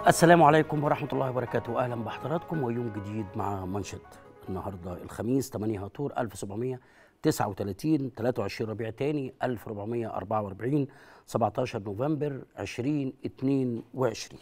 السلام عليكم ورحمة الله وبركاته. أهلا بحضراتكم ويوم جديد مع منشط. النهاردة الخميس 8 هاتور 1739 23 ربيع تاني 1444 17 نوفمبر 2022.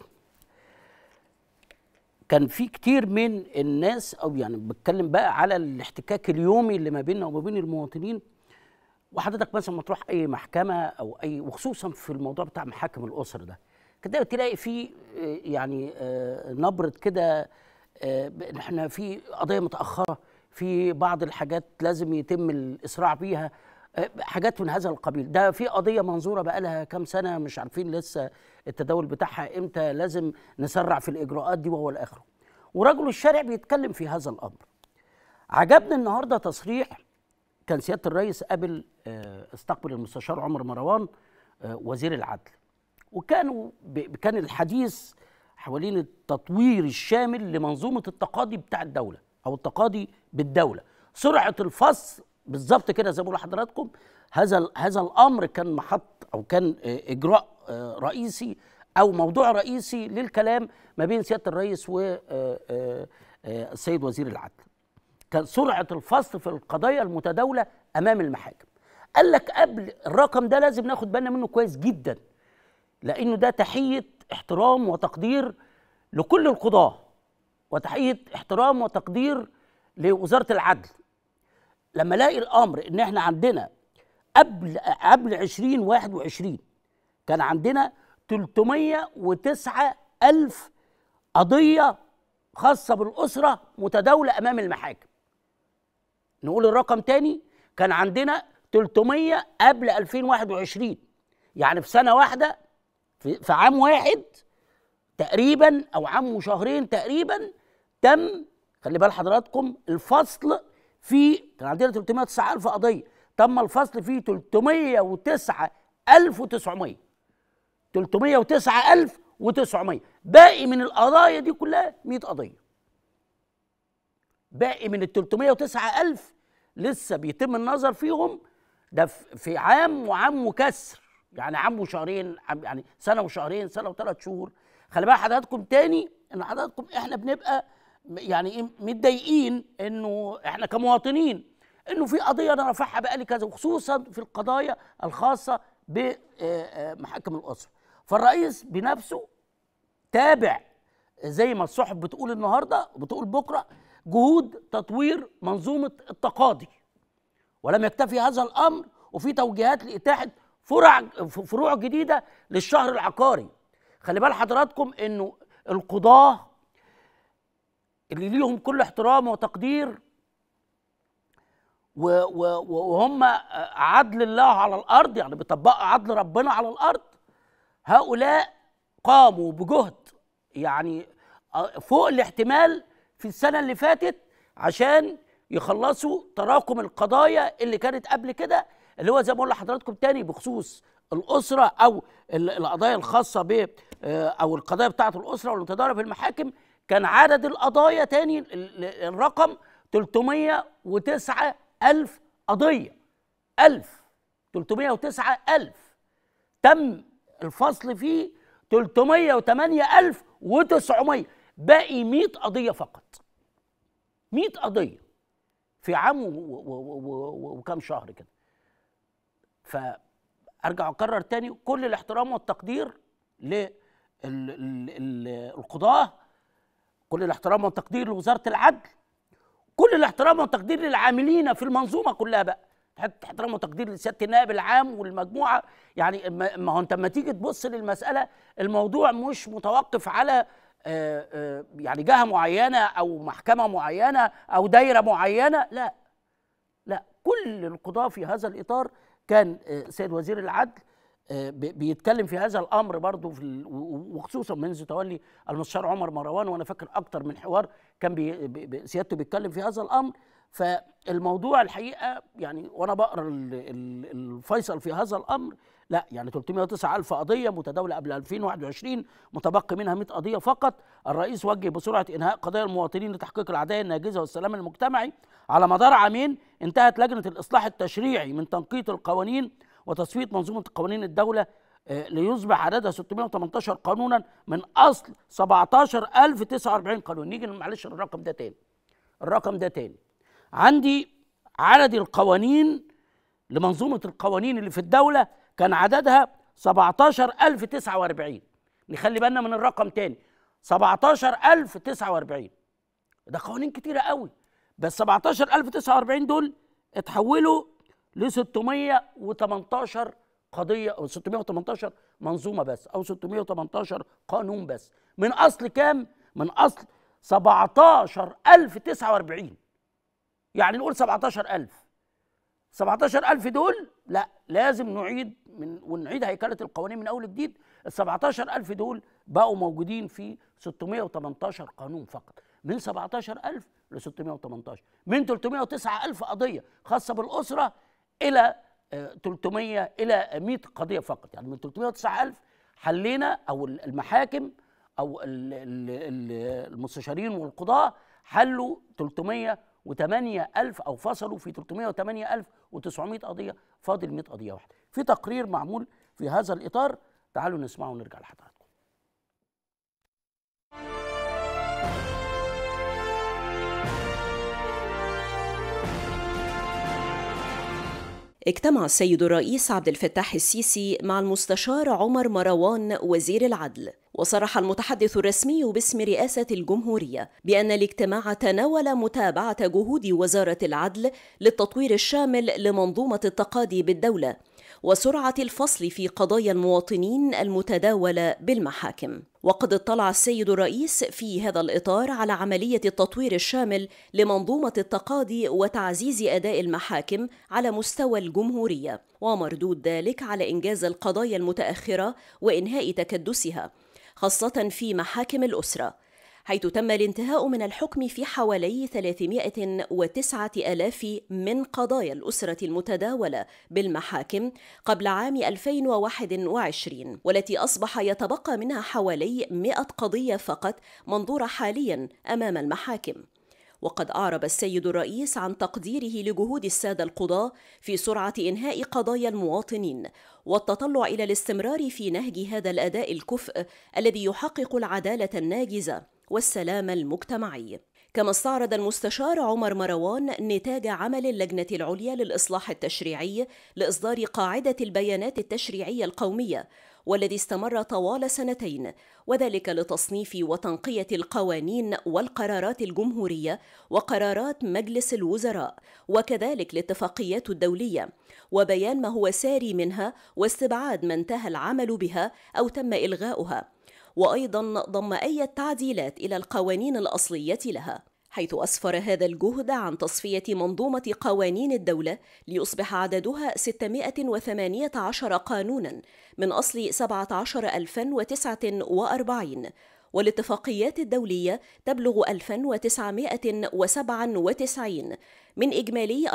كان في كتير من الناس أو يعني بتكلم بقى على الاحتكاك اليومي اللي ما بيننا وما بين المواطنين، وحضرتك مثلا ما تروح أي محكمة أو أي، وخصوصا في الموضوع بتاع محاكم الأسر ده كده تلاقي فيه يعني نبرة كده، احنا في قضية متأخرة، في بعض الحاجات لازم يتم الإسراع بيها، حاجات من هذا القبيل. ده في قضية منظورة بقى لها كام سنة مش عارفين لسه التداول بتاعها امتى، لازم نسرع في الإجراءات دي وهو الآخر. ورجل الشارع بيتكلم في هذا الأمر. عجبني النهاردة تصريح كان سيادة الرئيس قبل استقبل المستشار عمر مروان وزير العدل، كان الحديث حوالين التطوير الشامل لمنظومة التقاضي بتاع الدولة أو التقاضي بالدولة، سرعة الفصل بالظبط كده زي ما بقول لحضراتكم. هذا الأمر كان محط أو كان إجراء رئيسي أو موضوع رئيسي للكلام ما بين سيادة الرئيس والسيد وزير العدل. كان سرعة الفصل في القضايا المتداولة أمام المحاكم. قال لك قبل الرقم ده لازم ناخد بالنا منه كويس جدا، لأنه ده تحية احترام وتقدير لكل القضاة، وتحية احترام وتقدير لوزارة العدل. لما الاقي الأمر إن احنا عندنا قبل 2021 كان عندنا 309 ألف قضية خاصة بالأسرة متداولة أمام المحاكم. نقول الرقم تاني، كان عندنا 300 قبل 2021، يعني في سنة واحدة، في عام واحد تقريبا او عام وشهرين تقريبا تم، خلي بال حضراتكم، الفصل في، كان عندنا 309 ألف قضية، تم الفصل في 309,900 309,900. باقي من القضايا دي كلها 100 قضية. باقي من ال 309,000 لسه بيتم النظر فيهم، ده في عام وعام وكسر، يعني عام وشهرين، يعني سنه وشهرين، سنه وثلاث شهور. خلي بقى حضراتكم تاني ان حضراتكم احنا بنبقى يعني ايه متضايقين انه احنا كمواطنين انه في قضيه انا رافعها بقالي كذا، وخصوصا في القضايا الخاصه بمحاكم الاسره. فالرئيس بنفسه تابع زي ما الصحف بتقول النهارده وبتقول بكره جهود تطوير منظومه التقاضي، ولم يكتفي هذا الامر، وفي توجيهات لاتاحه فروع جديده للشهر العقاري. خلي بال حضراتكم انه القضاه اللي ليهم كل احترام وتقدير وهم عدل الله على الارض، يعني بيطبقوا عدل ربنا على الارض، هؤلاء قاموا بجهد يعني فوق الاحتمال في السنه اللي فاتت عشان يخلصوا تراكم القضايا اللي كانت قبل كده، اللي هو زي ما بقول لحضراتكم تاني بخصوص الأسرة أو القضايا الخاصة ب أو القضايا بتاعة الأسرة والمتداولة في المحاكم. كان عدد القضايا تاني الرقم 309 ألف قضية، 309 ألف تم الفصل فيه 308,900. باقي 100 قضية فقط، 100 قضية في عام وكم شهر كده. فأرجع أكرر تاني كل الاحترام والتقدير للقضاة، كل الاحترام والتقدير لوزارة العدل، كل الاحترام والتقدير للعاملين في المنظومة كلها بقى، احترام وتقدير لسيادة النائب العام والمجموعة. يعني ما هو انت لما تيجي تبص للمسألة، الموضوع مش متوقف على يعني جهة معينة أو محكمة معينة أو دايرة معينة، لا، كل القضاة في هذا الإطار. كان سيد وزير العدل بيتكلم في هذا الأمر برضو وخصوصا منذ تولي المستشار عمر مروان، وأنا فاكر أكتر من حوار كان سيادته بيتكلم في هذا الأمر. فالموضوع الحقيقة يعني وأنا بقرأ الفيصل في هذا الأمر، لا يعني 309 ألف قضية متداولة قبل 2021، متبقي منها 100 قضية فقط. الرئيس وجه بسرعة إنهاء قضايا المواطنين لتحقيق العدالة الناجزة والسلام المجتمعي. على مدار عامين انتهت لجنة الإصلاح التشريعي من تنقيط القوانين وتصفية منظومة قوانين الدولة ليصبح عددها 618 قانونا من أصل 17049 قانون. نيجي معلش الرقم ده تاني. عندي عدد القوانين لمنظومة القوانين اللي في الدولة كان عددها 17049. نخلي بالنا من الرقم تاني، 17049. ده قوانين كتيرة قوي، بس 17049 دول اتحولوا ل 618 قضية أو 618 منظومة بس، أو 618 قانون بس، من أصل كام؟ من أصل 17049. يعني نقول 17000 دول لا، لازم ونعيد هيكلة القوانين من أول جديد. ال 17000 دول بقوا موجودين في 618 قانون فقط، من 17000 ل 618، من 309000 قضية خاصة بالأسرة إلى 300 إلى 100 قضية فقط. يعني من 309000 حلينا، أو المحاكم أو المستشارين والقضاة حلوا 308,000 أو فصلوا في 308,900 قضية، فاضل 100 قضية واحدة. في تقرير معمول في هذا الإطار، تعالوا نسمعه ونرجع لحضراتكم. اجتمع السيد الرئيس عبد الفتاح السيسي مع المستشار عمر مروان وزير العدل. وصرح المتحدث الرسمي باسم رئاسة الجمهورية بأن الاجتماع تناول متابعة جهود وزارة العدل للتطوير الشامل لمنظومة التقاضي بالدولة وسرعة الفصل في قضايا المواطنين المتداولة بالمحاكم. وقد اطلع السيد الرئيس في هذا الإطار على عملية التطوير الشامل لمنظومة التقاضي وتعزيز أداء المحاكم على مستوى الجمهورية، ومردود ذلك على إنجاز القضايا المتأخرة وإنهاء تكدسها، خاصة في محاكم الأسرة، حيث تم الانتهاء من الحكم في حوالي 309,000 من قضايا الأسرة المتداولة بالمحاكم قبل عام 2021، والتي أصبح يتبقى منها حوالي 100 قضية فقط منظورة حاليا أمام المحاكم. وقد أعرب السيد الرئيس عن تقديره لجهود السادة القضاة في سرعة إنهاء قضايا المواطنين والتطلع إلى الاستمرار في نهج هذا الأداء الكفء الذي يحقق العدالة الناجزة والسلام المجتمعي. كما استعرض المستشار عمر مروان نتاج عمل اللجنة العليا للإصلاح التشريعي لإصدار قاعدة البيانات التشريعية القومية، والذي استمر طوال 2 وذلك لتصنيف وتنقية القوانين والقرارات الجمهورية وقرارات مجلس الوزراء، وكذلك الاتفاقيات الدولية، وبيان ما هو ساري منها واستبعاد ما انتهى العمل بها أو تم إلغاؤها، وأيضا ضم أي تعديلات إلى القوانين الأصلية لها، حيث أسفر هذا الجهد عن تصفية منظومة قوانين الدولة ليصبح عددها 618 قانونا من أصل 17,049، والاتفاقيات الدولية تبلغ 2,997 من إجمالي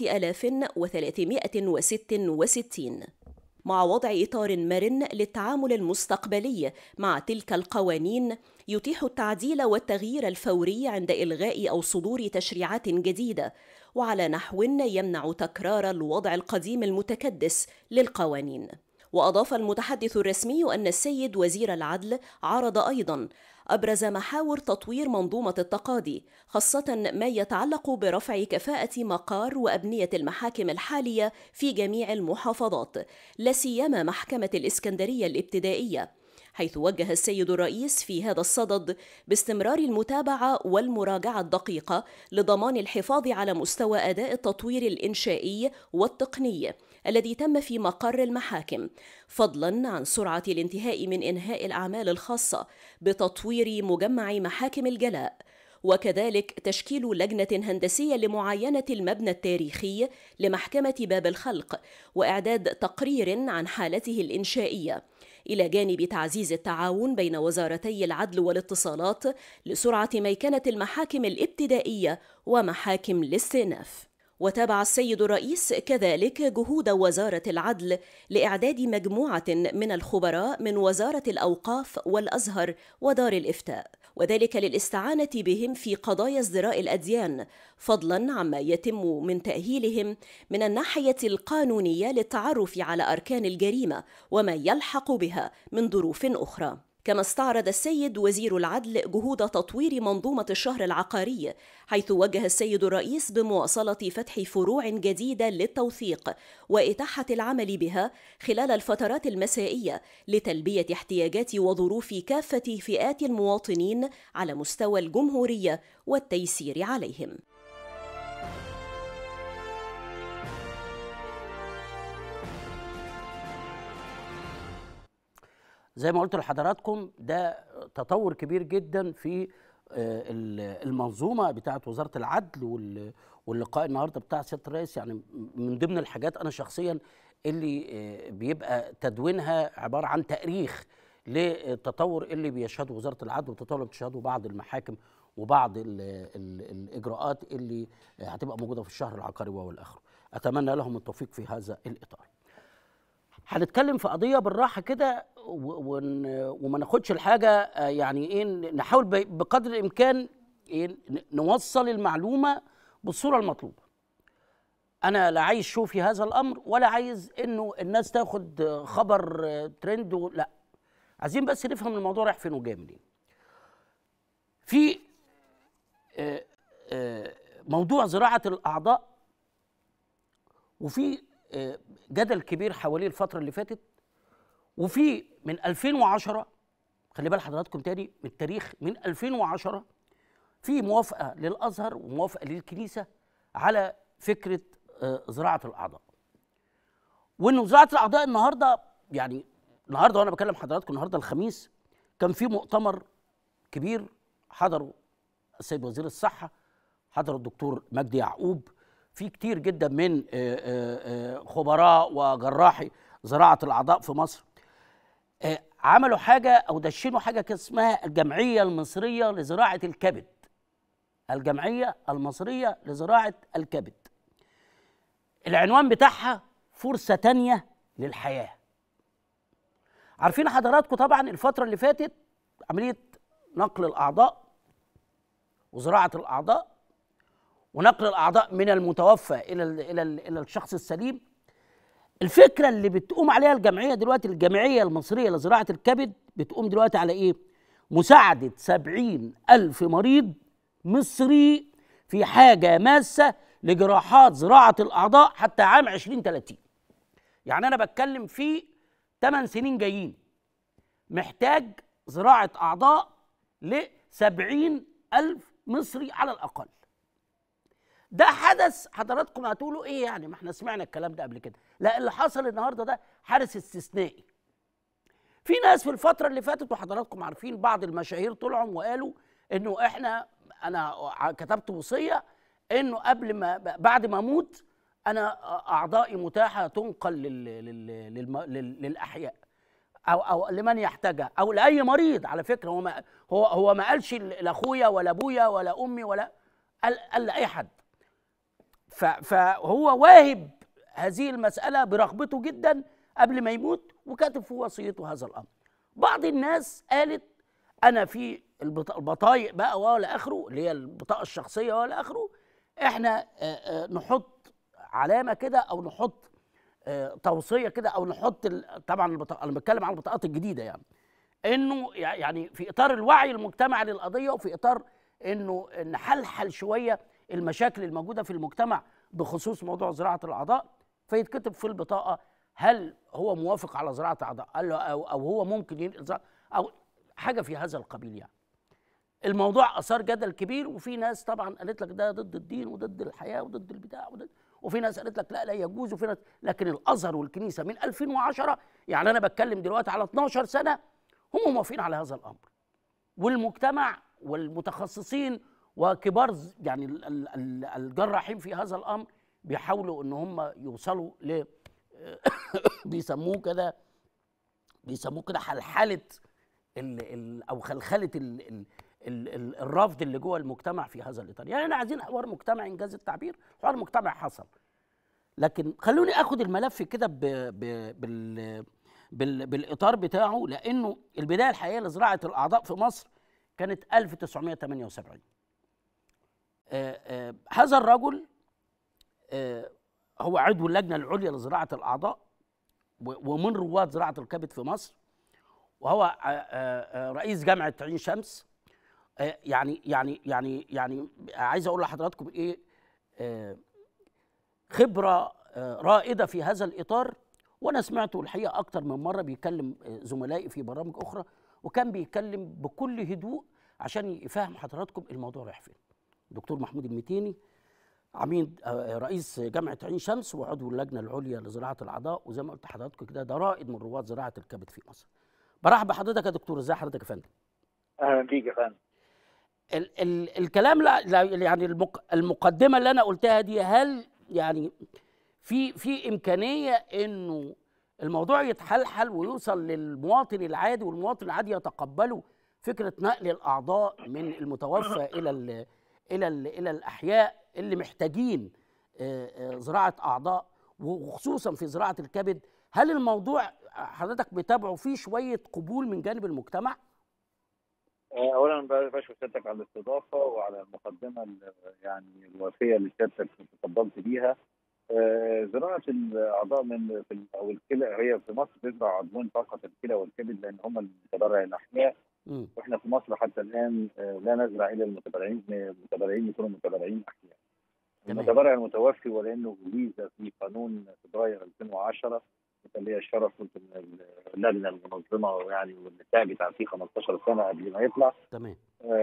4,366، مع وضع إطار مرن للتعامل المستقبلي مع تلك القوانين يتيح التعديل والتغيير الفوري عند إلغاء أو صدور تشريعات جديدة، وعلى نحو يمنع تكرار الوضع القديم المتكدس للقوانين. وأضاف المتحدث الرسمي أن السيد وزير العدل عرض أيضاً أبرز محاور تطوير منظومة التقاضي، خاصة ما يتعلق برفع كفاءة مقار وأبنية المحاكم الحالية في جميع المحافظات، لا سيما محكمة الإسكندرية الابتدائية، حيث وجه السيد الرئيس في هذا الصدد باستمرار المتابعة والمراجعة الدقيقة لضمان الحفاظ على مستوى أداء التطوير الإنشائي والتقني الذي تم في مقر المحاكم، فضلاً عن سرعة الانتهاء من إنهاء الأعمال الخاصة بتطوير مجمع محاكم الجلاء، وكذلك تشكيل لجنة هندسية لمعاينة المبنى التاريخي لمحكمة باب الخلق وإعداد تقرير عن حالته الإنشائية، إلى جانب تعزيز التعاون بين وزارتي العدل والاتصالات لسرعة ميكنة المحاكم الابتدائية ومحاكم الاستئناف. وتابع السيد الرئيس كذلك جهود وزارة العدل لإعداد مجموعة من الخبراء من وزارة الأوقاف والأزهر ودار الإفتاء، وذلك للاستعانة بهم في قضايا ازدراء الأديان، فضلاً عما يتم من تأهيلهم من الناحية القانونية للتعرف على أركان الجريمة وما يلحق بها من ظروف أخرى. كما استعرض السيد وزير العدل جهود تطوير منظومة الشهر العقاري، حيث وجه السيد الرئيس بمواصلة فتح فروع جديدة للتوثيق وإتاحة العمل بها خلال الفترات المسائية لتلبية احتياجات وظروف كافة فئات المواطنين على مستوى الجمهورية والتيسير عليهم. زي ما قلت لحضراتكم ده تطور كبير جدا في المنظومه بتاعه وزاره العدل، واللقاء النهارده بتاع سياده الرئيس يعني من ضمن الحاجات انا شخصيا اللي بيبقى تدوينها عباره عن تاريخ للتطور اللي بيشهده وزاره العدل والتطور اللي بتشهده بعض المحاكم وبعض الاجراءات اللي هتبقى موجوده في الشهر العقاري والاخر. اتمنى لهم التوفيق في هذا الاطار. هنتكلم في قضيه بالراحه كده وما ناخدش الحاجه يعني ايه، نحاول بقدر الامكان إيه نوصل المعلومه بالصوره المطلوبه. انا لا عايز شو في هذا الامر ولا عايز انه الناس تاخد خبر ترند، لا، عايزين بس نفهم الموضوع رايح فين وجاي منين. في موضوع زراعه الاعضاء، وفي جدل كبير حواليه الفترة اللي فاتت، وفي من 2010 خلي بال حضراتكم تاني من التاريخ، من 2010 في موافقة للأزهر وموافقة للكنيسة على فكرة زراعة الأعضاء. وإنه زراعة الأعضاء النهاردة، يعني النهاردة وأنا بكلم حضراتكم النهاردة الخميس كان في مؤتمر كبير حضره السيد وزير الصحة، حضره الدكتور مجدي يعقوب، في كتير جدا من خبراء وجراحي زراعة الأعضاء في مصر. عملوا حاجة أو دشنوا حاجة كده اسمها الجمعية المصرية لزراعة الكبد. الجمعية المصرية لزراعة الكبد. العنوان بتاعها فرصة تانية للحياة. عارفين حضراتكم طبعا الفترة اللي فاتت عملية نقل الأعضاء وزراعة الأعضاء ونقل الأعضاء من المتوفى إلى الشخص السليم. الفكرة اللي بتقوم عليها الجمعية دلوقتي، الجمعية المصرية لزراعة الكبد، بتقوم دلوقتي على إيه؟ مساعدة 70,000 مريض مصري في حاجة ماسة لجراحات زراعة الأعضاء حتى عام 2030. يعني أنا بتكلم في 8 سنين جايين محتاج زراعة أعضاء ل70,000 مصري على الأقل. ده حدث حضراتكم هتقولوا ايه يعني، ما احنا سمعنا الكلام ده قبل كده. لا، اللي حصل النهارده ده حدث استثنائي. في ناس في الفتره اللي فاتت وحضراتكم عارفين بعض المشاهير طلعوا وقالوا انه انا كتبت وصيه انه بعد ما اموت انا اعضائي متاحه تنقل للاحياء او لمن يحتاجها او لاي مريض. على فكره هو ما قالش لاخويا ولا ابويا ولا امي ولا قال لاي حد. فهو واهب هذه المسألة برغبته جدا قبل ما يموت، وكاتب في وصيته هذا الأمر. بعض الناس قالت أنا في البطايق بقى ولا آخره، اللي هي البطاقة الشخصية ولا آخره، إحنا نحط علامة كده أو نحط توصية كده أو نحط طبعا أنا بتكلم عن البطاقات الجديدة، يعني إنه يعني في إطار الوعي المجتمعي للقضية، وفي إطار إنه نحلحل شوية المشاكل الموجودة في المجتمع بخصوص موضوع زراعة الأعضاء، فيتكتب في البطاقة هل هو موافق على زراعة الأعضاء أو هو ممكن ينقل أو حاجة في هذا القبيل. يعني الموضوع أثار جدل كبير، وفي ناس طبعا قالت لك ده ضد الدين وضد الحياة وضد البتاع وفي ناس قالت لك لا يجوز، وفي ناس، لكن الأزهر والكنيسة من 2010، يعني أنا بتكلم دلوقتي على 12 سنة هم موافقين على هذا الأمر، والمجتمع والمتخصصين وكبار يعني الجراحين في هذا الامر بيحاولوا ان هم يوصلوا ل بيسموه كده حلحله او خلخله الرفض اللي جوه المجتمع في هذا الاطار. يعني احنا عايزين حوار مجتمعي، انجاز التعبير، حوار مجتمعي حصل. لكن خلوني اخد الملف كده بالاطار بتاعه، لانه البدايه الحقيقيه لزراعه الاعضاء في مصر كانت 1978. هذا الرجل هو عضو اللجنة العليا لزراعة الأعضاء ومن رواد زراعة الكبد في مصر، وهو رئيس جامعة عين شمس. يعني عايز أقول لحضراتكم إيه، خبرة رائدة في هذا الإطار. وأنا سمعته الحقيقة أكتر من مرة بيكلم زملائي في برامج أخرى، وكان بيتكلم بكل هدوء عشان يفهم حضراتكم الموضوع رايح فين. دكتور محمود المتيني، عميد رئيس جامعة عين شمس وعضو اللجنة العليا لزراعة الأعضاء، وزي ما قلت لحضراتكم كده ده رائد من رواد زراعة الكبد في مصر. برحب بحضرتك يا دكتور. ازي حضرتك يا فندم؟ اهلا بيك يا فندم. الكلام لا يعني المقدمة اللي أنا قلتها دي، هل يعني في إمكانية إنه الموضوع يتحلحل ويوصل للمواطن العادي، والمواطن العادي يتقبله فكرة نقل الأعضاء من المتوفى إلى الأحياء اللي محتاجين زراعة أعضاء، وخصوصا في زراعة الكبد؟ هل الموضوع حضرتك بتابعه فيه شوية قبول من جانب المجتمع؟ اولا بشكر سيادتك على الاستضافه وعلى المقدمه يعني الوافيه اللي سيادتك تفضلت بيها. زراعه الاعضاء او الكلى، هي في مصر بتزرع عضوين فقط، الكلى والكبد، لان هم المتبرع الاحياء. واحنا في مصر حتى الان لا نزرع الا المتبرعين يكونوا متبرعين احياء. المتبرع المتوفي ولانه جيز في قانون فبراير 2010 اللي هي الشرف اللجنه المنظمه يعني واللي تعبت فيه 15 سنه قبل ما يطلع. تمام.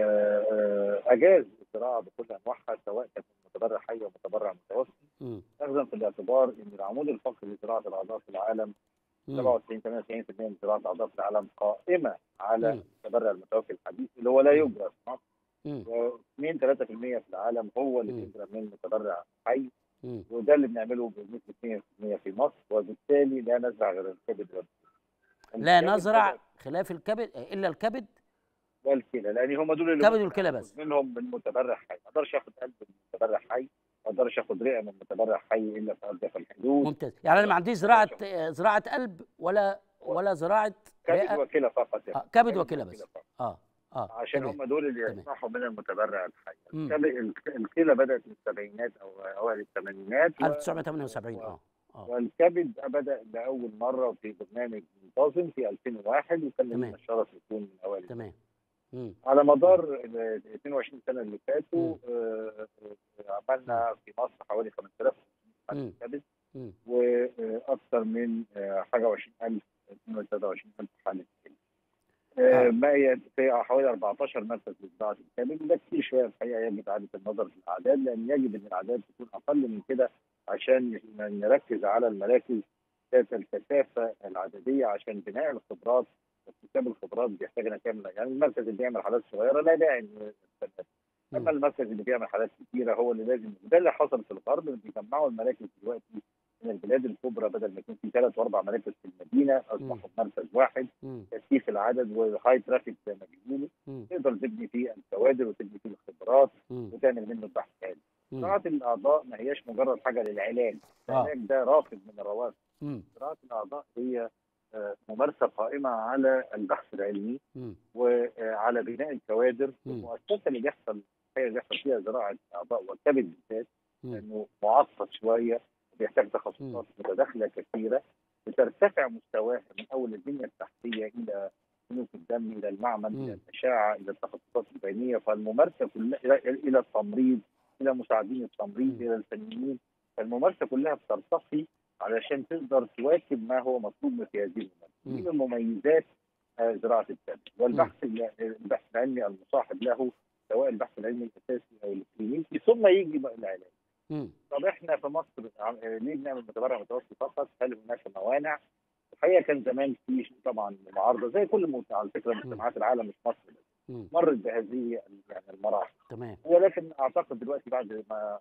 اجاز الزراعه بكل انواعها، سواء كان متبرع حي او متبرع متوفي. اخذا في الاعتبار ان العمود الفقري لزراعه الاعضاء في العالم 97-98% من زراعه الاعضاء في العالم قائمه على المتبرع المتوفي الحديث اللي هو لا يجرى في مصر. و2-3% في العالم هو اللي بيجرى من متبرع حي، وده اللي بنعمله بنسبه 2% في مصر، وبالتالي لا نزرع غير الكبد. لا نزرع خلاف الكبد الا الكبد والكلى، لان هم دول اللي الكبد والكلى بس منهم من متبرع حي. ما اقدرش اخد قلب من متبرع حي، ما اقدرش اخد رئه من متبرع حي الا في ارجح الحدود. ممتاز. يعني انا ما عنديش زراعه قلب ولا زراعه كبد وكلى فقط. كبد وكلى بس. عشان هم دول اللي يصنعوا من المتبرع الحي. الكلى بدات من السبعينات او اوائل الثمانينات 1978. والكبد بدا لاول مره في برنامج منتظم في 2001، وكان لنا الشرف يكون من اوائل. تمام. على مدار ال 22 سنه اللي فاتوا عملنا في مصر حوالي 5000 حاله كبد، واكثر من حاجه 20000 23000 حاله كبد. ما في حوالي 14 مركز لزراعه الكبد. ده كتير شويه الحقيقه، يجب اعاده النظر في الاعداد، لان يجب ان الاعداد تكون اقل من كده عشان نركز على المراكز ذات الكثافه العدديه، عشان بناء الخبرات واكتساب الخبرات بيحتاجنا كامله. يعني المركز اللي بيعمل حالات صغيره لا داعي، اما المركز اللي بيعمل حالات كثيره هو اللي لازم. ده اللي حصل في الغرب، بيجمعوا المراكز دلوقتي من البلاد الكبرى، بدل ما يكون في 3 و4 مراكز في المدينه اصبحوا مركز واحد، تكثيف العدد وهاي ترافيك زي ما بيقولوا، تقدر تبني فيه الكوادر وتبني فيه الخبرات وتعمل منه بحث عالي. زراعه الاعضاء ما هياش مجرد حاجه للعلاج، العلاج ده رافد من الروافد. زراعه الاعضاء هي ممارسه قائمه على البحث العلمي وعلى بناء الكوادر. المؤسسه اللي بيحصل فيها زراعه اعضاء والكبد بالذات لانه معقد شويه، بيحتاج تخصصات متداخله كثيره، بترتفع مستواها من اول البنيه التحتيه الى سلوك الدم الى المعمل الى الاشعه الى التخصصات البينيه. فالممارسه كلها الى التمريض، الى مساعدين التمريض، الى الفنيين. فالممارسه كلها بترتقي علشان تقدر تواكب ما هو مطلوب في هذه الممارسه. دي من مميزات زراعه الكبد. والبحث العلمي المصاحب له، سواء البحث العلمي الاساسي او الكلينيكي، ثم يجي بقى العلاج. طب احنا في مصر ليه بنعمل متبرع متوسط فقط؟ هل هناك موانع؟ الحقيقه كان زمان في طبعا معارضه زي كل على فكره مجتمعات العالم، مش مصر بس مرت بهذه يعني المراحل. تمام. ولكن اعتقد دلوقتي بعد ما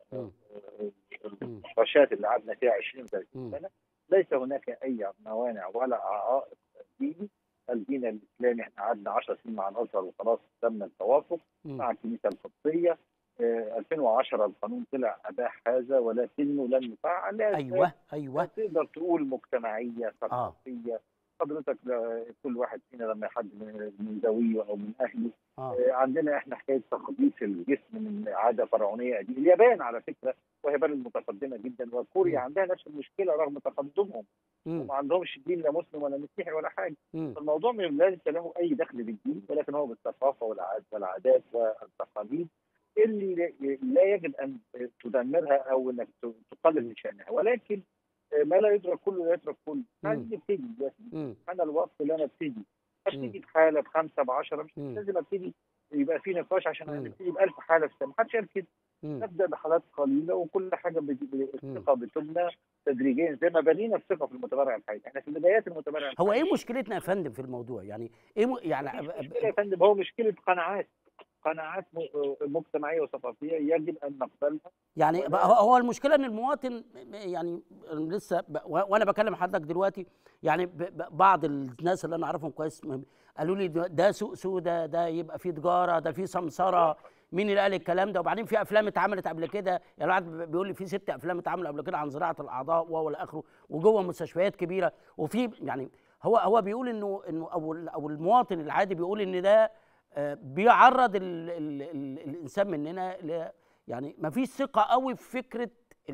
النقاشات اللي قعدنا فيها 20-30 سنه ليس هناك اي موانع ولا عائق ديني. الدين الاسلامي احنا قعدنا 10 سنين مع الازهر وخلاص تم التوافق مع الكنيسه القبطيه. 2010 القانون طلع اباح هذا، ولكنه لم يفعل. ايوه تقدر تقول مجتمعيه ثقافيه حضرتك كل واحد فينا لما حد من ذويه او من اهله عندنا احنا حكايه تخبيط الجسم من عاده فرعونيه قديمه. اليابان على فكره وهي بلد متقدمه جدا، وكوريا عندها نفس المشكله رغم تقدمهم، وما عندهمش دين لا مسلم ولا مسيحي ولا حاجه. فالموضوع ليس له اي دخل بالدين، ولكن هو بالثقافه والعادات والتقاليد اللي لا يجب ان تدمرها او انك تقلل من شانها، ولكن ما لا يدرك كله لا يترك كله. عايز ابتدي، انا الوقت اللي انا ابتدي بحاله ب5 ب10، مش لازم ابتدي يبقى في نقاش عشان نبتدي ب1000 حاله في السنه، ما حدش قال كده. نبدا بحالات قليله وكل حاجه الثقه بتبنى تدريجيا زي ما بنينا الثقه في المتبرع الحي. احنا في بدايات المتبرع الحي. هو ايه مشكلتنا يا فندم في الموضوع؟ يعني ايه يعني مشكله يا فندم، هو مشكله قناعات مجتمعيه وثقافيه يجب ان نقبلها. يعني هو المشكله ان المواطن يعني لسه وانا بكلم حضرتك دلوقتي، يعني بعض الناس اللي انا اعرفهم كويس قالوا لي ده سوق سودا، ده يبقى فيه تجاره، ده فيه سمسره. مين اللي قال الكلام ده؟ وبعدين في افلام اتعملت قبل كده، يعني الواحد بيقول لي في 6 افلام اتعملوا قبل كده عن زراعه الاعضاء والى اخره، وجوه مستشفيات كبيره. وفي يعني هو بيقول انه او المواطن العادي بيقول ان ده بيعرض الانسان مننا يعني ما فيش ثقه قوي في فكره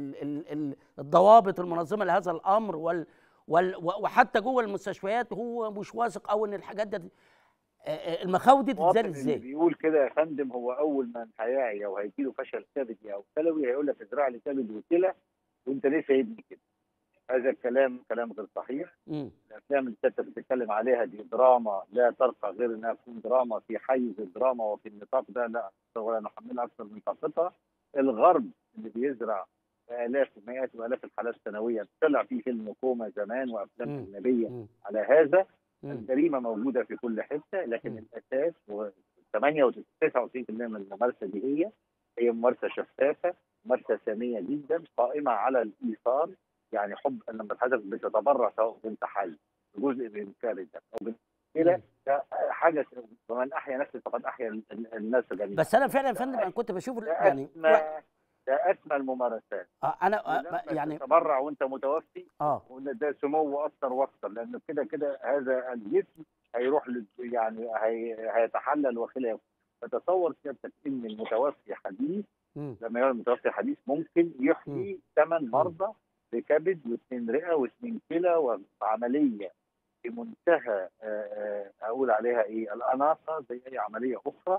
الضوابط المنظمه لهذا الامر، وحتى جوه المستشفيات هو مش واثق قوي ان الحاجات دي المخاوف دي تتزال ازاي. اللي بيقول كده يا فندم هو اول ما هيعي او هيجي له فشل كبدي او كلوي هيقول لك ازرع لي كبد وكلى وانت ليه سايبني كده. هذا الكلام كلام غير صحيح. الافلام اللي انت بتتكلم عليها دي دراما لا ترقى غير انها تكون دراما في حيز الدراما وفي النطاق ده لا ولا نحملها اكثر من طاقتها. الغرب اللي بيزرع آلاف ومئات وآلاف الحالات سنويا، طلع فيه فيلم كوما زمان وافلام اجنبيه على هذا. الجريمه موجوده في كل حته، لكن الاساس هو 98-99% من الممارسه دي هي ممارسه شفافه، ممارسه ساميه جدا قائمه على الايثار. يعني حب لما حضرتك بتتبرع سواء بنت حي جزء من كارثه او كده حاجه، ومن احيا نفسه فقد احيا الناس جميعا. بس انا فعلا يا فندم انا كنت بشوف يعني ده اسمى الممارسات. انا يعني تتبرع وانت متوفي ده سمو اكثر واكثر، لانه كده هذا الجسم هيروح يعني هيتحلل وخلافه. فتصور سيادتك ان المتوفي حديث لما يكون المتوفي حديث ممكن يحيي 8 مرضى بكبد و2 رئه و2 كلى، وعمليه في منتهى اقول عليها ايه الاناقه زي اي عمليه اخرى،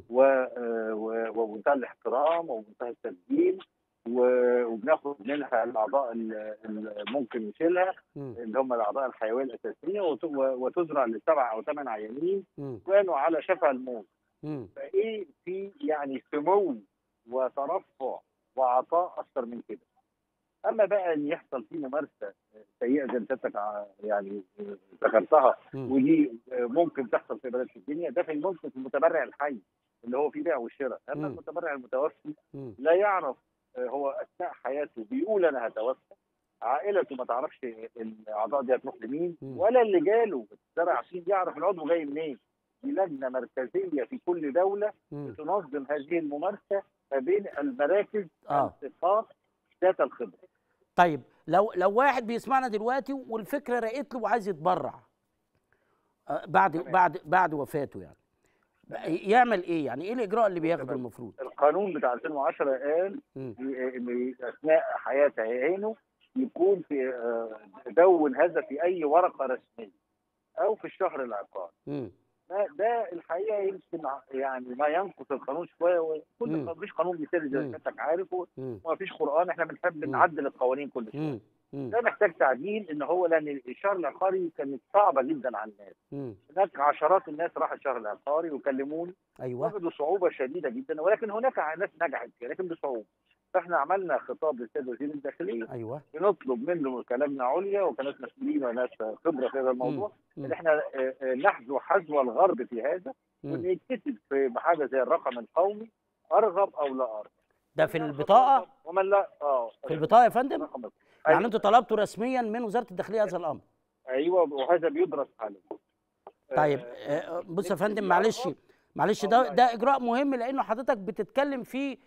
ومنتهى الاحترام ومنتهى التسجيل، وبناخد منها الاعضاء اللي ممكن نشيلها اللي هم الاعضاء الحيويه الاساسيه، وتزرع ل7 أو 8 عيانين كانوا على شفا الموت. فايه في يعني سمو وترفع وعطاء اكثر من كده. اما بقى ان يحصل فيه ممارسه سيئه زي ما حضرتك يعني ذكرتها، ودي ممكن تحصل في بلد في الدنيا، ده في ممكن في المتبرع الحي اللي هو في بيع والشراء. اما المتبرع المتوفي لا يعرف، هو اثناء حياته بيقول انا هتوفى، عائلته ما تعرفش الاعضاء دي هتروح لمين، ولا اللي جاله الزرع فيه يعرف العضو جاي منين. في لجنه مركزيه في كل دوله بتنظم هذه الممارسه ما بين المراكز الثقافه ذات الخبره. طيب لو واحد بيسمعنا دلوقتي والفكره رقت له وعايز يتبرع بعد وفاته، يعني يعمل ايه؟ يعني ايه الاجراء اللي بياخده المفروض؟ القانون بتاع 2010 قال ان اثناء حياه عينه يكون في دون هذا في اي ورقه رسميه او في الشهر العقاري. ده الحقيقه يمكن يعني ما ينقص القانون شويه، ما فيش قانون مثالي زي ما حضرتك عارف، وما فيش قران، احنا بنحب نعدل القوانين كل شويه. ده محتاج تعديل، ان هو لان الشهر العقاري كانت صعبه جدا على الناس. هناك عشرات الناس راحت الشهر العقاري وكلموني وجدوا صعوبه شديده جدا، ولكن هناك ناس نجحت فيها لكن بصعوبه. فاحنا عملنا خطاب للسيد وزير الداخليه بنطلب منه كلجنه عليا وكناس مسؤولين وناس خبره في هذا الموضوع ان احنا نحذو حذو الغرب في هذا، وان يتكتب في حاجه زي الرقم القومي ارغب او لا ارغب. ده في البطاقه؟ ومن لا في البطاقه يا فندم؟ يعني انتوا طلبتوا رسميا من وزاره الداخليه هذا الامر؟ ايوه، وهذا بيدرس حاليا. طيب بص يا فندم، معلش ده اجراء مهم، لانه حضرتك بتتكلم فيه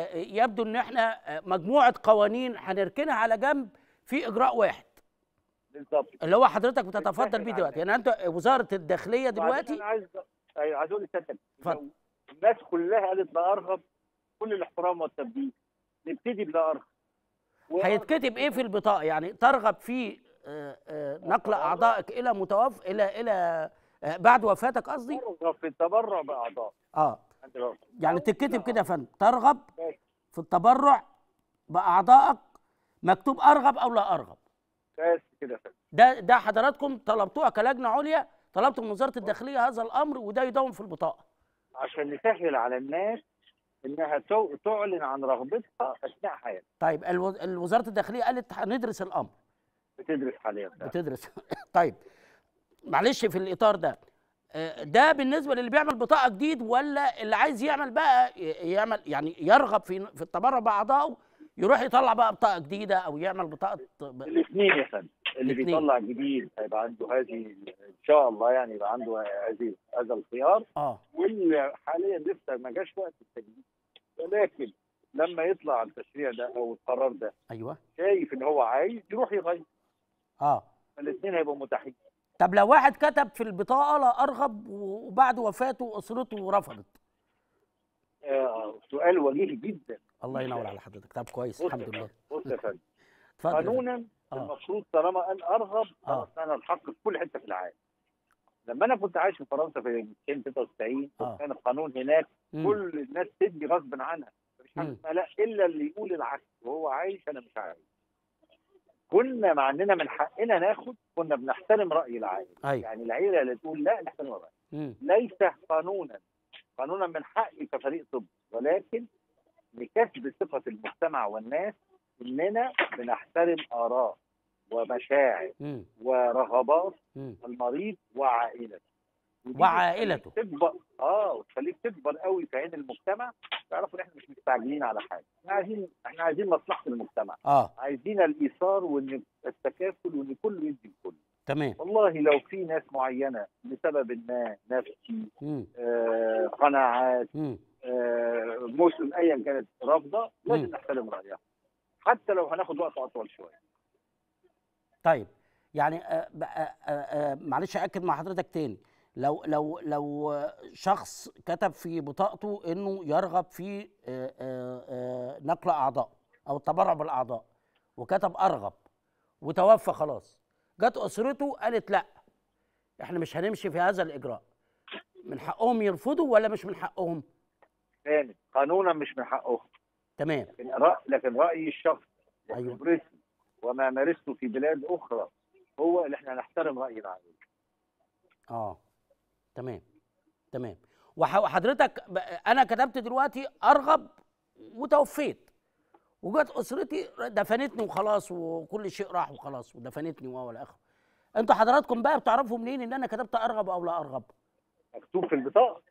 يبدو ان احنا مجموعه قوانين هنركنها على جنب في اجراء واحد. بالظبط اللي هو حضرتك بتتفضل بيه دلوقتي، يعني انت وزاره الداخليه دلوقتي. انا عايز اقول لسيادتك، اتفضل. الناس كلها قالت لا ارغب، كل الاحترام والتقدير، نبتدي بلا ارغب. هيتكتب ايه في البطاقه؟ يعني ترغب في نقل اعضائك الى متوفى الى بعد وفاتك قصدي؟ ترغب في التبرع باعضاء. يعني تكتب كده يا فندم، ترغب في التبرع باعضائك، مكتوب ارغب او لا ارغب. بس كده يا فندم. ده حضراتكم طلبتوها كلجنه عليا، طلبتوا من وزاره الداخليه هذا الامر، وده يدون في البطاقه عشان نسهل على الناس انها تعلن عن رغبتها اثناء حياتها. طيب وزاره الداخليه قالت هندرس الامر. بتدرس حاليا. بتدرس. طيب معلش في الاطار ده، ده بالنسبه للي بيعمل بطاقه جديد، ولا اللي عايز يعمل بقى يعمل يعني يرغب في التبرع باعضائه يروح يطلع بقى بطاقه جديده او يعمل بطاقه؟ الاثنين يا فندم. اللي بيطلع جديد هيبقى عنده هذه ان شاء الله، يعني يبقى عنده هذا الخيار. واللي حاليا لسه ما جاش وقت التجديد، ولكن لما يطلع التشريع ده او القرار ده ايوه شايف ان هو عايز يروح يغير. الاثنين هيبقوا متاحين. طب لو واحد كتب في البطاقه لا ارغب وبعد وفاته اسرته رفضت؟ سؤال وجيه جدا. الله ينور على حضرتك. طب كويس الحمد لله. بص يا فندم، قانونا المفروض طالما قال ارغب خلاص انا الحق في كل حته في العالم. لما انا كنت عايش في فرنسا في 1993 كان القانون هناك كل الناس تدي غصب عنها، مش حاجه لا الا اللي يقول العكس وهو عايش انا مش عايش. كنا مع اننا من حقنا ناخد، كنا بنحترم راي العائله. يعني العيله اللي تقول لا نحترم الراي. ليس قانونا من حقي كفريق طب، ولكن لكسب ثقه المجتمع والناس اننا بنحترم اراء ومشاعر ورغبات المريض وعائلته تكبر وتخليك تكبر قوي في عين المجتمع، تعرفوا ان احنا مش مستعجلين على حاجه، احنا عايزين مصلحه المجتمع. عايزين الايثار وان التكافل وان كله يدي الكل. تمام. والله لو في ناس معينه لسبب ما نفسي قناعات مسلم ايا كانت رافضه، لازم نحترم رايها حتى لو هناخد وقت اطول شويه. طيب يعني معلش اكد مع حضرتك تاني، لو شخص كتب في بطاقته انه يرغب في نقل اعضاء او التبرع بالاعضاء وكتب ارغب وتوفى خلاص، جت اسرته قالت لا احنا مش هنمشي في هذا الاجراء، من حقهم يرفضوا ولا مش من حقهم؟ ثاني قانونا مش من حقهم. تمام. لكن رايي الشخصي وخبرتي وما مارسته في بلاد اخرى هو اللي احنا نحترم راي العائله. تمام. وحضرتك انا كتبت دلوقتي ارغب وتوفيت، وجت اسرتي دفنتني وخلاص وكل شيء راح وخلاص ودفنتني ولا اخره. انتوا حضراتكم بقى بتعرفوا منين ان انا كتبت ارغب او لا ارغب؟ مكتوب في البطاقه.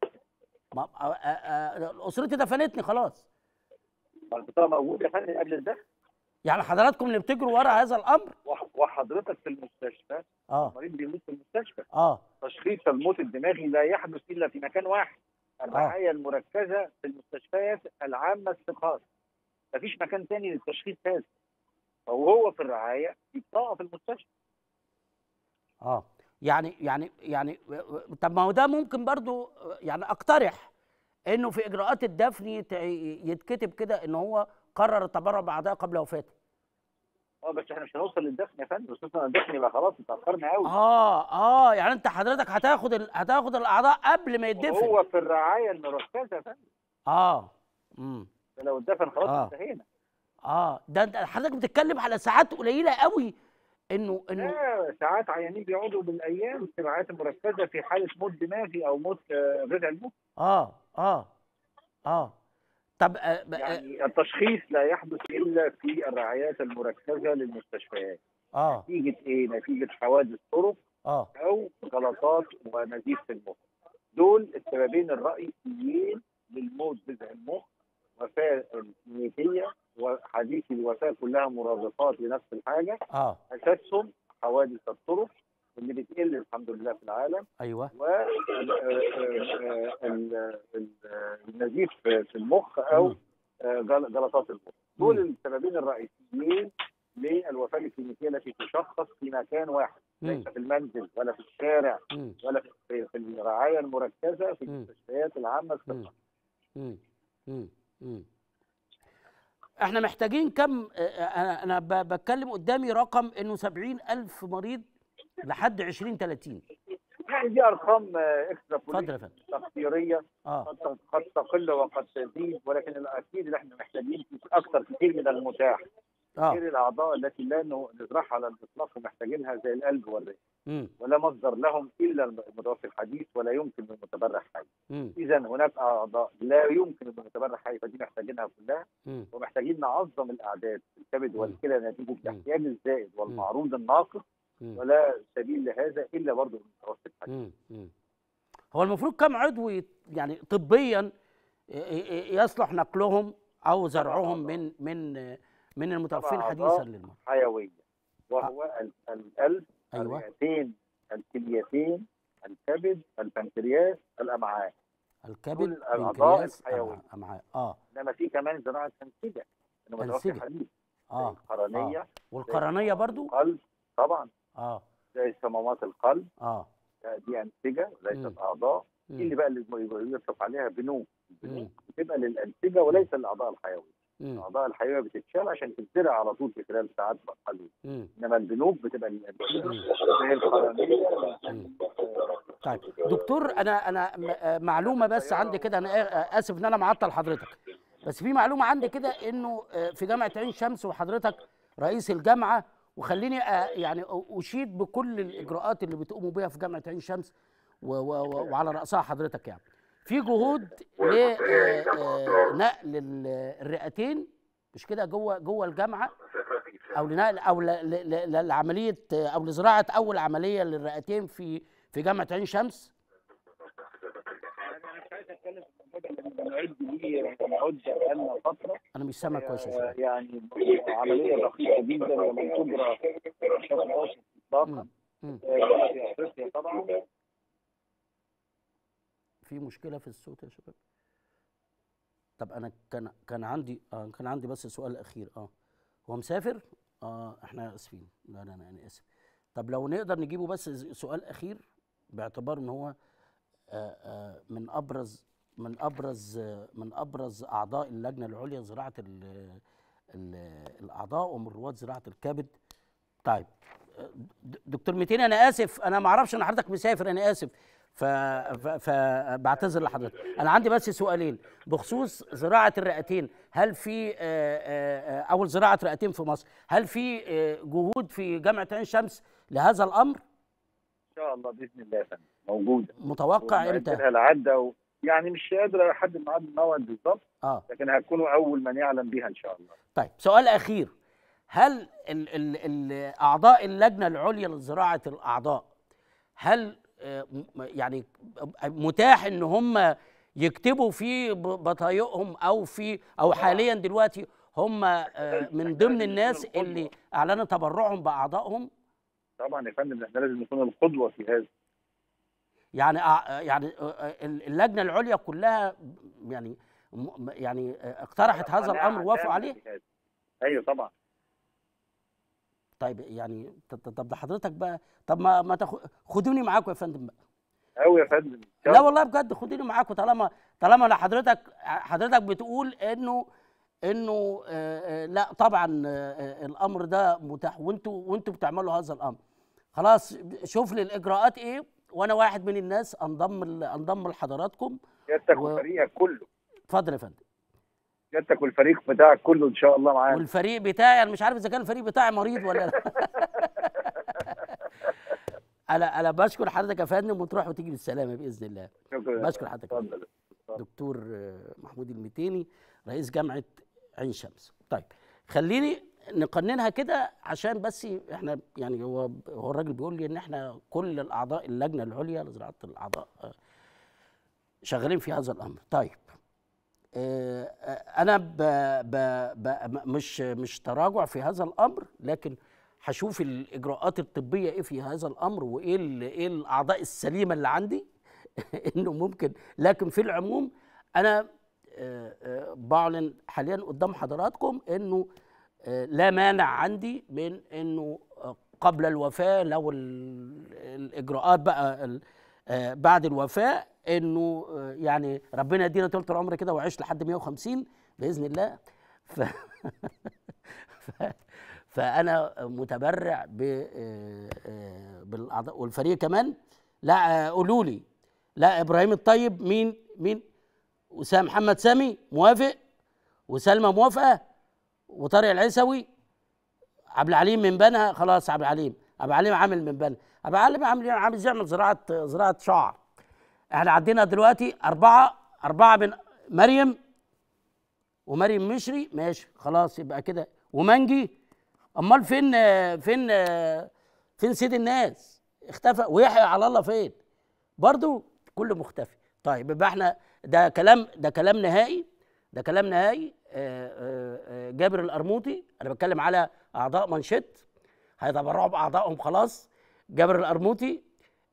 اسرتي دفنتني خلاص. البطاقه موجوده يا فندم قبل الدفن. يعني حضراتكم اللي بتجروا ورا هذا الامر؟ وحضرتك في المستشفى المريض بيموت في المستشفى. تشخيص الموت الدماغي لا يحدث الا في مكان واحد، الرعايه المركزه في المستشفيات العامه الثقات. مفيش مكان ثاني للتشخيص هذا. وهو في الرعايه في بطاقه في المستشفى. يعني طب ما هو ده ممكن برضو يعني اقترح انه في اجراءات الدفن يتكتب كده ان هو قرر التبرع باعضاء قبل وفاته. بس احنا مش هنوصل للدفن يا فندم، وصلنا للدفن يبقى خلاص اتاخرنا قوي. يعني انت حضرتك هتاخد الاعضاء قبل ما يتدفن. هو في الرعايه المركزه يا فندم. لو اتدفن خلاص انتهينا. ده انت حضرتك بتتكلم على ساعات قليله قوي انه ساعات عيانين بيقعدوا بالايام في الرعايات المركزه في حاله موت دماغي او موت رجع المخ. طب يعني التشخيص لا يحدث الا في الرعايات المركزه للمستشفيات. نتيجه ايه؟ نتيجه حوادث طرق او غلطات ونزيف في المخ. دول السببين الرئيسيين للموت بجع المخ. وفاه نيتيه وحديث الوفاه كلها مرادفات لنفس الحاجه. اساسهم حوادث الطرق اللي بتقل الحمد لله في العالم. ايوه. والنزيف في المخ او جلطات المخ. دول السببين الرئيسيين للوفاه الكلينيكيه التي تشخص في مكان واحد، ليس في المنزل ولا في الشارع ولا في الرعايه المركزه في المستشفيات العامه الصحيه. احنا محتاجين كم؟ انا بتكلم قدامي رقم انه 70,000 مريض لحد 2030. يعني دي ارقام اتفضل تقديريه، قد تقل وقد تزيد، ولكن الاكيد ان احنا محتاجين اكثر كثير من المتاح. غير الاعضاء التي لا نزرعها على الاطلاق ومحتاجينها زي القلب والرئه، ولا مصدر لهم الا المتوفي الحديث، ولا يمكن المتبرع حي. اذا هناك اعضاء لا يمكن المتبرع حي، فدي محتاجينها كلها، ومحتاجين نعظم الاعداد في الكبد والكلى نتيجه الاحتياج الزائد والمعروض الناقص، ولا سبيل لهذا الا برضه المتوفي الحي. هو المفروض كم عضو يعني طبيا يصلح نقلهم او زرعهم من المتوفين حديثا للمرضى؟ حيويه، وهو القلب، الرئتين، الكليتين، الكبد، البنكرياس، الامعاء. الكبد، البنكرياس، الامعاء. انما في كمان زراعه انسجه، انه متوفي حديث. القرنيه. والقرنيه برضو؟ القلب طبعا. زي صمامات القلب. دي انسجه ليست اعضاء. دي اللي بقى اللي يطلق عليها بنوك. البنوك بتبقى للانسجه وليس للاعضاء الحيويه. الاعضاء الحيويه بتتشال عشان تتزرع على طول في خلال ساعات قليله، انما البنوك بتبقى للانسجه زي القرنيه. طيب دكتور، انا معلومه بس عندي كده، انا اسف ان انا معطل حضرتك، بس في معلومه عندي كده انه في جامعه عين شمس وحضرتك رئيس الجامعه، وخليني يعني اشيد بكل الاجراءات اللي بتقوموا بها في جامعه عين شمس وعلى راسها حضرتك، يعني في جهود لنقل الرئتين، مش كده، جوه الجامعه، او لنقل او لعمليه او لزراعه اول عمليه للرئتين في جامعه عين شمس. انا مش عايز اتكلم في الموضوع ده، بنعد بقالنا فتره. انا مش سامع كويس يا شباب. يعني عمليه دقيقه جدا ولم تجرى بشكل اطلاقا في افريقيا طبعا. في مشكله في الصوت يا شباب. طب انا كان عندي بس سؤال اخير. هو مسافر؟ احنا اسفين. لا انا اسف. طب لو نقدر نجيبه بس سؤال اخير، باعتبار ان هو من ابرز اعضاء اللجنه العليا لزراعه الاعضاء ومن رواد زراعه الكبد. طيب دكتور متين، انا اسف، انا ما اعرفش ان حضرتك مسافر، انا اسف، فبعتذر لحضرتك. انا عندي بس سؤالين بخصوص زراعه الرئتين. هل في اول زراعه رئتين في مصر، هل في جهود في جامعه عين شمس لهذا الامر؟ ان شاء الله باذن الله يا فندم موجوده. متوقع امتى؟ العده يعني مش قادر احدد الموعد بالظبط، لكن هتكونوا اول من يعلم بها ان شاء الله. طيب سؤال اخير، هل اعضاء اللجنه العليا لزراعه الاعضاء هل يعني متاح ان هم يكتبوا في بطايقهم او حاليا دلوقتي هم من ضمن الناس اللي اعلنوا تبرعهم باعضائهم؟ طبعا يا فندم، احنا لازم نكون القدوه في هذا. يعني اللجنه العليا كلها يعني اقترحت هذا الامر ووافقوا عليه؟ ايوه طبعا. طيب يعني طب ده حضرتك بقى، طب ما خدوني معاكم يا فندم بقى. قوي يا فندم. لا والله بجد خدوني معاكم، طالما حضرتك بتقول انه لا طبعا الامر ده متاح، وانتوا بتعملوا هذا الامر. خلاص شوف لي الاجراءات ايه، وانا واحد من الناس انضم لحضراتكم. سيادتك وفريقك كله. اتفضل يا فندم. سيادتك والفريق بتاعك كله ان شاء الله معانا. والفريق بتاعي انا مش عارف اذا كان الفريق بتاعي مريض ولا لا. انا بشكر حضرتك يا فندم، وتروح وتيجي بالسلامه باذن الله. شكرا. بشكر حضرتك. دكتور محمود المتيني رئيس جامعه عين شمس. طيب خليني نقننها كده، عشان بس احنا يعني هو الراجل بيقول لي ان احنا كل الاعضاء اللجنه العليا لزراعه الاعضاء شغالين في هذا الامر. طيب انا مش تراجع في هذا الامر، لكن هشوف الاجراءات الطبيه ايه في هذا الامر، وايه الاعضاء السليمه اللي عندي انه ممكن. لكن في العموم انا بعلن حاليا قدام حضراتكم انه لا مانع عندي من انه قبل الوفاه، لو الاجراءات بقى بعد الوفاه، انه يعني ربنا يدينا طول العمر كده ويعيش لحد 150 باذن الله. فانا متبرع بالاعضاء والفريق كمان. لا قولوا لي، لا ابراهيم الطيب مين محمد سامي موافق، وسلمى موافقه، وطارق العيسوي، عبد العليم من بنها. خلاص عبد العليم عامل من بنها، عبد العليم عامل يعمل زراعه شعر. احنا عندنا دلوقتي أربعة من مريم، ومريم مشري ماشي خلاص يبقى كده، ومنجي. امال فين سيد الناس؟ اختفى. ويحيى على الله فين؟ برضو كله مختفي. طيب يبقى احنا ده كلام نهائي. جابر القرموطي، انا بتكلم على اعضاء منشط هيتبرعوا باعضائهم خلاص. جابر القرموطي،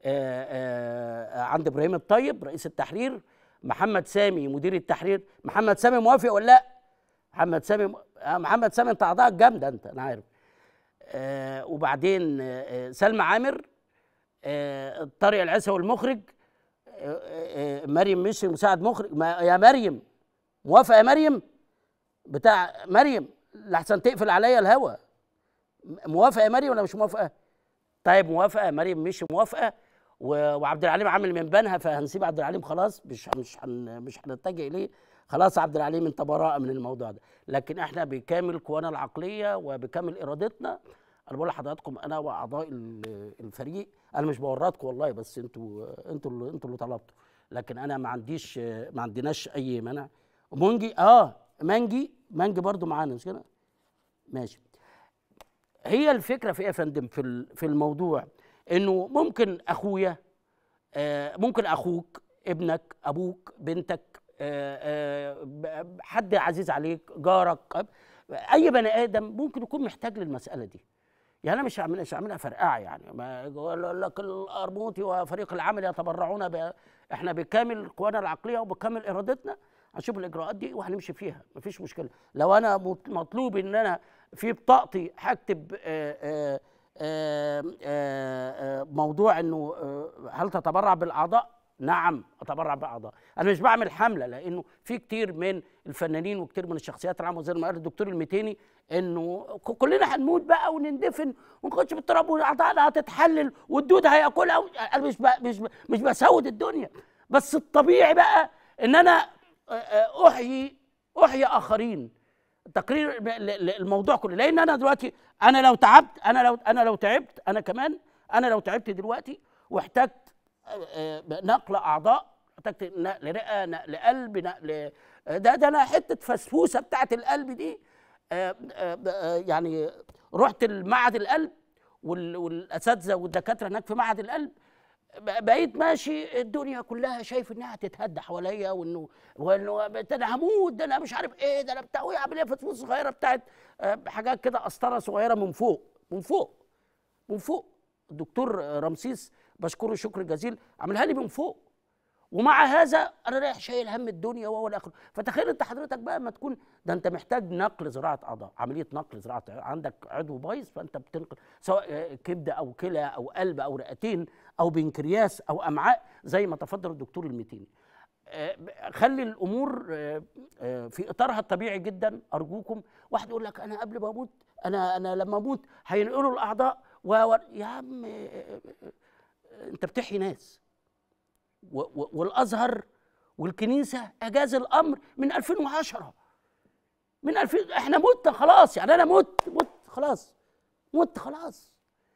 عند ابراهيم الطيب رئيس التحرير، محمد سامي مدير التحرير. محمد سامي موافق ولا لا؟ محمد سامي انت اعضائك جامده انت، انا عارف. وبعدين سلمى عامر، طارق العيسوي المخرج، مريم مشري مساعد مخرج. يا مريم موافقه؟ يا مريم بتاع مريم لحسن تقفل عليا الهوا. موافقه يا مريم ولا مش موافقه؟ طيب موافقه مريم، مش موافقه. وعبد العليم عامل من بنها، فهنسيب عبد العليم خلاص، مش هنتجه اليه خلاص. عبد العليم انت براءه من الموضوع ده. لكن احنا بكامل قوانا العقليه وبكامل ارادتنا، انا بقول لحضراتكم انا واعضاء الفريق، انا مش بورطكم والله، بس انتوا اللي طلبتوا. لكن انا ما عندناش اي منع. منجي برضو معانا مش كده؟ ماشي. هي الفكره في ايه يا فندم في الموضوع؟ انه ممكن اخويا، ممكن اخوك، ابنك، ابوك، بنتك، حد عزيز عليك، جارك، اي بني ادم ممكن يكون محتاج للمساله دي. يعني انا مش هعملها فرقعه، يعني ما يقول لك القرموطي وفريق العمل يتبرعون احنا بكامل قوانا العقليه وبكامل ارادتنا هنشوف الاجراءات دي وهنمشي فيها، مفيش مشكله. لو انا مطلوب ان انا في بطاقتي هكتب موضوع انه هل تتبرع بالاعضاء؟ نعم اتبرع باعضاء. انا مش بعمل حمله، لانه في كتير من الفنانين وكتير من الشخصيات العامه زي ما قال الدكتور المتيني انه كلنا هنموت بقى ونندفن ونخش بالتراب واعضائنا هتتحلل والدود هياكلها. انا مش بسود الدنيا، بس الطبيعي بقى ان انا احيي اخرين. تقرير الموضوع كله، لان انا دلوقتي انا لو تعبت دلوقتي واحتجت نقل اعضاء، احتجت نقل رئه، نقل قلب، نقل ده انا حته فسفوسه بتاعت القلب دي. يعني رحت المعهد القلب والاساتذه والدكاتره هناك في معهد القلب، بقيت ماشي الدنيا كلها شايف انها هتتهد حواليا، وانه ده انا هموت، ده انا مش عارف ايه، ده انا بتاع ايه، عامل ايه فسفوس صغيره بتاعت حاجات كده، قسطره صغيره من فوق. الدكتور رمسيس بشكره شكر جزيل عملها لي من فوق، ومع هذا انا رايح شايل هم الدنيا وهو الاخر. فتخيل انت حضرتك بقى ما تكون ده انت محتاج نقل زراعه اعضاء، عمليه نقل زراعه، عندك عضو بايظ فانت بتنقل سواء كبده او كلى او قلب او رئتين او بنكرياس او امعاء زي ما تفضل الدكتور المتيني. خلي الامور في اطارها الطبيعي جدا ارجوكم. واحد يقول لك انا قبل ما اموت، انا لما اموت هينقلوا الاعضاء يا عم انت بتحيي ناس. والازهر والكنيسه اجاز الامر من 2010، من 2000 احنا مت خلاص، يعني انا مت خلاص.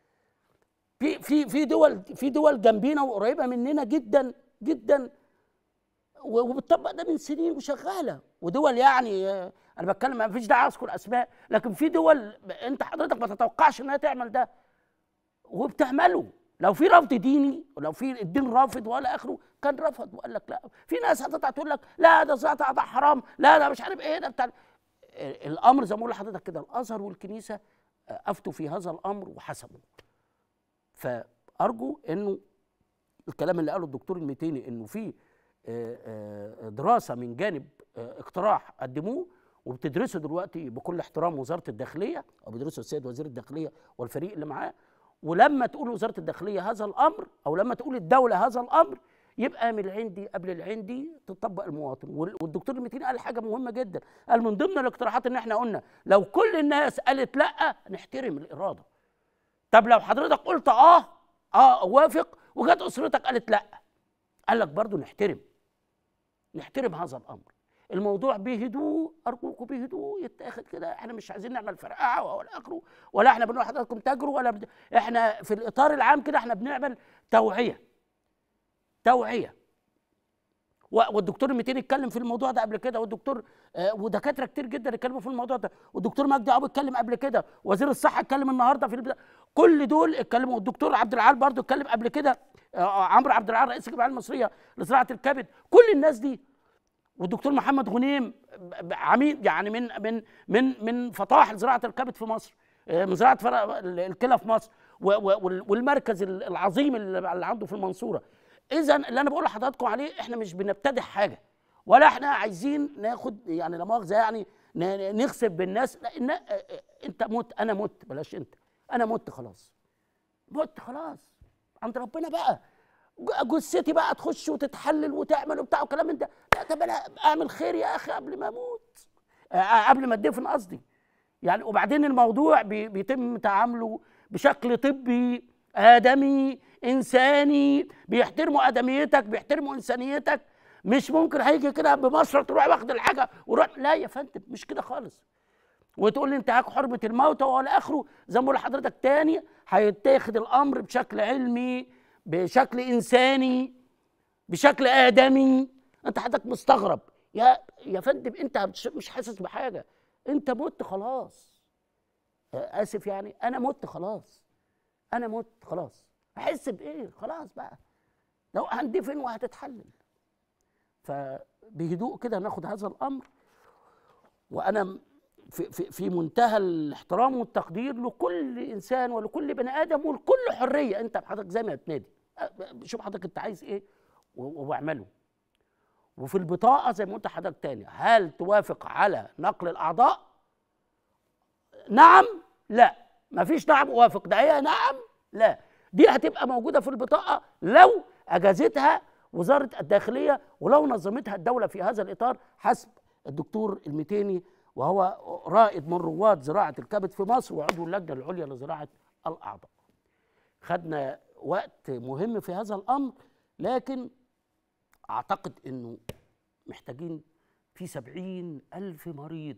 في دول جنبينا وقريبه مننا جدا جدا وبتطبق ده من سنين وشغاله، ودول يعني انا بتكلم ما فيش داعي اذكر اسماء، لكن في دول انت حضرتك ما تتوقعش انها تعمل ده وبتعمله. لو في رفض ديني ولو في الدين رافض ولا اخره كان رفض وقال لك لا. في ناس هتطلع تقول لك لا ده زراعه اعضاء حرام، لا ده مش عارف ايه، ده بتاع الامر زي ما بقول لحضرتك كده. الازهر والكنيسه افتوا في هذا الامر وحسبوا. فارجو انه الكلام اللي قاله الدكتور المتيني انه في دراسه من جانب اقتراح قدموه وبتدرسه دلوقتي بكل احترام وزاره الداخليه، او بيدرسه السيد وزير الداخليه والفريق اللي معاه. ولما تقول وزاره الداخليه هذا الامر، او لما تقول الدوله هذا الامر، يبقى من العندي قبل العندي تطبق المواطن. والدكتور المتيني قال حاجه مهمه جدا، قال من ضمن الاقتراحات ان احنا قلنا لو كل الناس قالت لا نحترم الاراده. طب لو حضرتك قلت اوافق وجت اسرتك قالت لا، قال لك برضه نحترم هذا الامر. الموضوع بهدوء، ارجوكم بهدوء يتاخد كده. احنا مش عايزين نعمل فرقعه ولا اخره، ولا احنا بنقول لحضراتكم تجروا احنا في الاطار العام كده احنا بنعمل توعيه. والدكتور المتيني اتكلم في الموضوع ده قبل كده، والدكتور ودكاتره كتير جدا اتكلموا في الموضوع ده، والدكتور مجدي عوض اتكلم قبل كده، وزير الصحه اتكلم النهارده في البداية. كل دول اتكلموا، والدكتور عبد العال برضه اتكلم قبل كده، عمرو عبد العال رئيس الجمعيه المصريه لزراعه الكبد. كل الناس دي، والدكتور محمد غنيم عميد يعني من فطاح زراعه الكبد في مصر، من زراعه الكلى في مصر، والمركز العظيم اللي عنده في المنصوره. اذا اللي انا بقول لحضراتكم عليه، احنا مش بنبتدع حاجه، ولا احنا عايزين ناخد يعني لا مؤاخذه يعني نغصب بالناس. لا، انت مت، انا مت، بلاش انت، انا مت خلاص، عند ربنا بقى. جثتي بقى تخش وتتحلل وتعمل وبتاع وكلام من ده. لا، طب انا اعمل خير يا اخي قبل ما اموت، قبل ما اتدفن قصدي يعني. وبعدين الموضوع بيتم تعامله بشكل طبي آدمي إنساني، بيحترموا آدميتك، بيحترموا إنسانيتك. مش ممكن هيجي كده بمصر تروح واخد الحاجة وروح، لا يا فندم، مش كده خالص. وتقول لي انتهاك حرمة الموتى ولا آخره. زي ما بقول لحضرتك تاني، هيتاخد الأمر بشكل علمي، بشكل إنساني، بشكل آدمي. أنت حضرتك مستغرب يا فندم، أنت مش حاسس بحاجة، أنت مت خلاص. آسف يعني، أنا مت خلاص، احس بايه؟ خلاص بقى، لو هندفن وهتتحلل. فبهدوء كده ناخد هذا الامر. وانا في منتهى الاحترام والتقدير لكل انسان ولكل بني ادم ولكل حريه. انت حضرتك زي ما بتنادي، شوف حضرتك انت عايز ايه واعمله. وفي البطاقه زي ما قلت لحضرتك تاني، هل توافق على نقل الاعضاء؟ نعم، لا، مفيش نعم اوافق، ده هي نعم لا. دي هتبقى موجودة في البطاقة لو أجازتها وزارة الداخلية، ولو نظمتها الدولة في هذا الإطار حسب الدكتور المتيني، وهو رائد من رواد زراعة الكبد في مصر وعضو اللجنة العليا لزراعة الأعضاء. خدنا وقت مهم في هذا الأمر، لكن أعتقد أنه محتاجين في 70,000 مريض.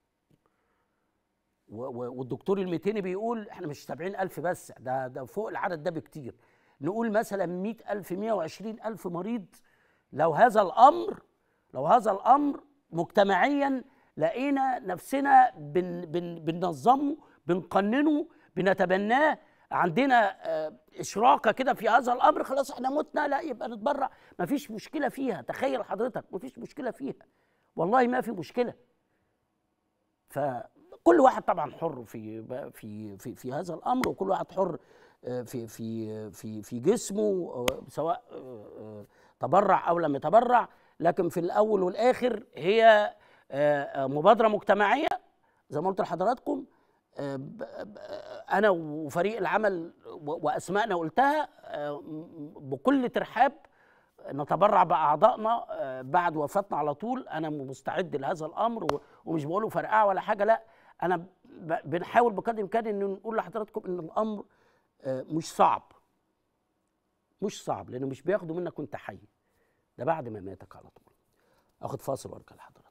والدكتور المتيني بيقول احنا مش 70,000 بس، ده فوق العدد ده بكتير. نقول مثلا 100,000 120,000 مريض. لو هذا الامر مجتمعيا لقينا نفسنا بننظمه، بنقننه، بنتبناه، عندنا اشراقه كده في هذا الامر، خلاص احنا متنا، لا يبقى نتبرع، مفيش مشكله فيها. تخيل حضرتك، مفيش مشكله فيها، والله ما في مشكله. كل واحد طبعا حر في هذا الامر، وكل واحد حر في جسمه، سواء تبرع او لم يتبرع. لكن في الاول والاخر هي مبادره مجتمعيه زي ما قلت لحضراتكم. انا وفريق العمل واسمائنا قلتها بكل ترحاب نتبرع باعضائنا بعد وفاتنا على طول. انا مستعد لهذا الامر، ومش بقوله فرقعه ولا حاجه، لا، انا بنحاول بقدر الامكان ان نقول لحضراتكم ان الامر مش صعب، لانه مش بياخدوا منك وانت حي، ده بعد ما ماتك على طول. اخد فاصل وارجع لحضراتكم.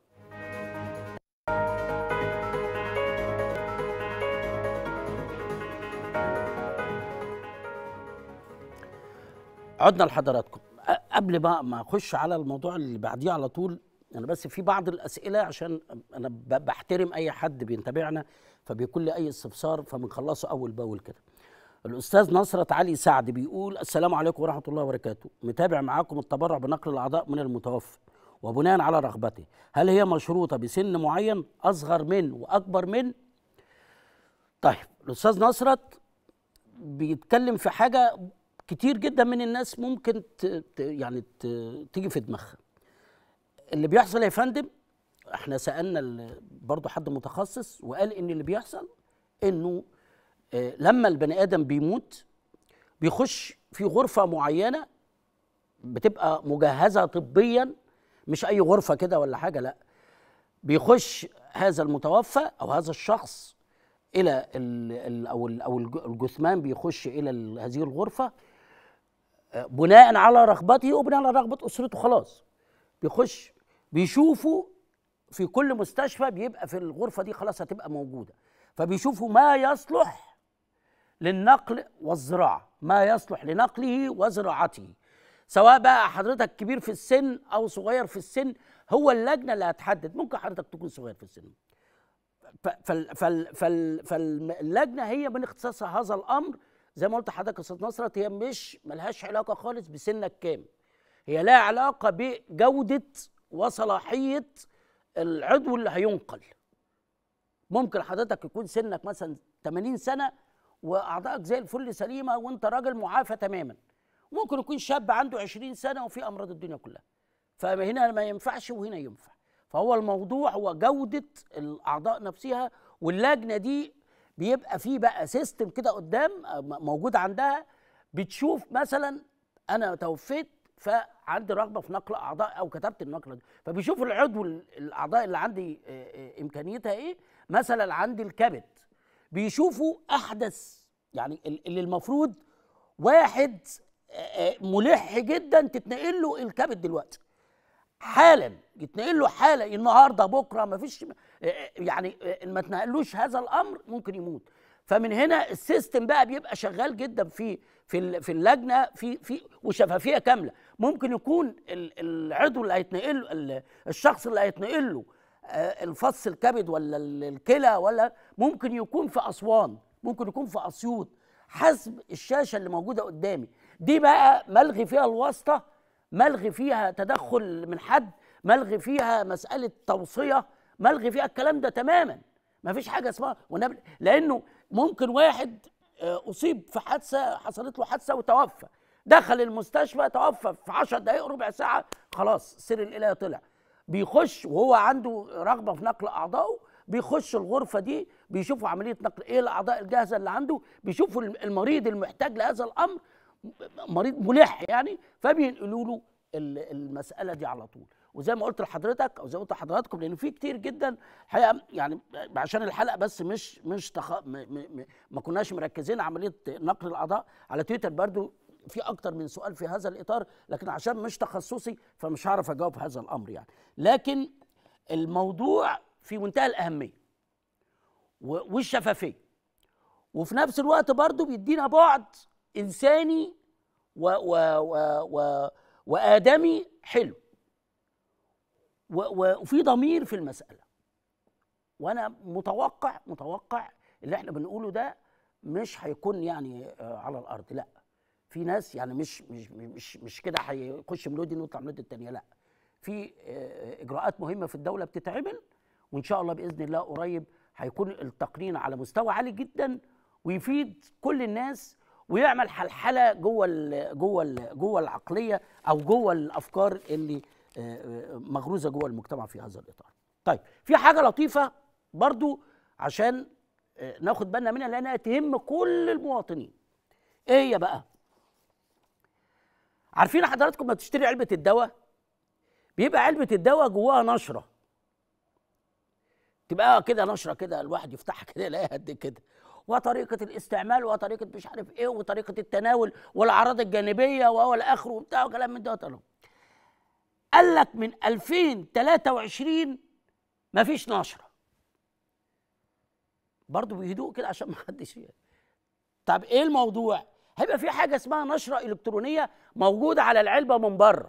عدنا لحضراتكم. قبل ما اخش على الموضوع اللي بعديه على طول، انا بس في بعض الاسئله عشان انا بحترم اي حد بيتابعنا، فبيكون لي اي استفسار فبنخلصه اول باول كده. الاستاذ نصرت علي سعد بيقول: السلام عليكم ورحمه الله وبركاته، متابع معاكم التبرع بنقل الاعضاء من المتوفى وبناء على رغبته، هل هي مشروطه بسن معين اصغر من واكبر من؟ طيب، الاستاذ نصرت بيتكلم في حاجه كتير جدا من الناس ممكن يعني تيجي في دماغها. اللي بيحصل يا فندم احنا سالنا برضه حد متخصص وقال ان اللي بيحصل انه لما البني ادم بيموت بيخش في غرفه معينه بتبقى مجهزه طبيا، مش اي غرفه كده ولا حاجه، لا، بيخش هذا المتوفى او هذا الشخص الى او الجثمان بيخش الى هذه الغرفه بناء على رغبته وبناء على رغبه اسرته. خلاص بيخش بيشوفوا في كل مستشفى بيبقى في الغرفه دي خلاص هتبقى موجوده، فبيشوفوا ما يصلح للنقل والزراعه، ما يصلح لنقله وزراعته، سواء بقى حضرتك كبير في السن او صغير في السن، هو اللجنه اللي هتحدد. ممكن حضرتك تكون صغير في السن، فاللجنه هي من اختصاصها هذا الامر. زي ما قلت لحضرتك يا استاذ نصرت، هي مش ملهاش علاقه خالص بسنك كام، هي لها علاقه بجوده وصلاحيه العضو اللي هينقل. ممكن حضرتك يكون سنك مثلا 80 سنه واعضائك زي الفل سليمه وانت راجل معافى تماما، ممكن يكون شاب عنده 20 سنه وفي امراض الدنيا كلها، فهنا ما ينفعش وهنا ينفع. فهو الموضوع هو جوده الاعضاء نفسها، واللجنه دي بيبقى فيه بقى سيستم كده قدام موجود عندها، بتشوف مثلا انا توفيت فعندي رغبه في نقل اعضاء او كتبت النقله دي، فبيشوفوا العضو الاعضاء اللي عندي امكانيتها ايه. مثلا عندي الكبد، بيشوفوا احدث يعني اللي المفروض واحد ملح جدا تتنقل له الكبد دلوقتي حالا، يتنقل له حالا النهارده بكره، ما فيش يعني ما تنقلوش هذا الامر ممكن يموت. فمن هنا السيستم بقى بيبقى شغال جدا في اللجنه في وشفافيه كامله. ممكن يكون العضو اللي هيتنقل الشخص اللي هيتنقل له الفص الكبد ولا الكلى، ولا ممكن يكون في اسوان، ممكن يكون في اسيوط، حسب الشاشه اللي موجوده قدامي دي. بقى ملغي فيها الواسطه، ملغي فيها تدخل من حد، ملغي فيها مساله توصيه، ملغي فيها الكلام ده تماما. ما فيش حاجه اسمها لانه ممكن واحد اصيب في حادثه، حصلت له حادثه وتوفى، دخل المستشفى توفى في 10 دقائق ربع ساعه، خلاص سر الالهي طلع. بيخش وهو عنده رغبه في نقل اعضائه، بيخش الغرفه دي بيشوفوا عمليه نقل ايه الاعضاء الجاهزه اللي عنده، بيشوفوا المريض المحتاج لهذا الامر مريض ملح يعني، فبينقلوا له المساله دي على طول. وزي ما قلت لحضرتك او زي ما قلت لحضراتكم، لان في كتير جدا الحقيقه يعني عشان الحلقه بس ما كناش مركزين عمليه نقل الاعضاء على تويتر، برضو في اكتر من سؤال في هذا الاطار، لكن عشان مش تخصصي فمش هعرف اجاوب هذا الامر يعني. لكن الموضوع في منتهى الاهميه والشفافيه، وفي نفس الوقت برضو بيدينا بعد انساني وادمي حلو، وفي ضمير في المساله. وانا متوقع اللي احنا بنقوله ده مش هيكون يعني على الارض، لا، في ناس يعني مش كده هيخش من ودي ويطلع من ودي الثانيه، لا، في اجراءات مهمه في الدوله بتتعمل، وان شاء الله باذن الله قريب هيكون التقنين على مستوى عالي جدا ويفيد كل الناس، ويعمل حلحله جوه العقليه او جوه الافكار اللي مغروزه جوه المجتمع في هذا الاطار. طيب، في حاجه لطيفه برضو عشان ناخد بالنا منها لانها تهم كل المواطنين. ايه هي بقى؟ عارفين حضراتكم لما تشتري علبه الدواء بيبقى علبه الدواء جواها نشره، تبقى كده نشره كده، الواحد يفتحها كده يلاقيها قد كده، وطريقه الاستعمال وطريقه مش عارف ايه وطريقه التناول والاعراض الجانبيه والاخر وبتاع وكلام من ده. قال لك من 2023 مفيش نشره، برضه بهدوء كده عشان ما حدش يعني. طب ايه الموضوع؟ هيبقى في حاجه اسمها نشره الكترونيه موجوده على العلبه من بره،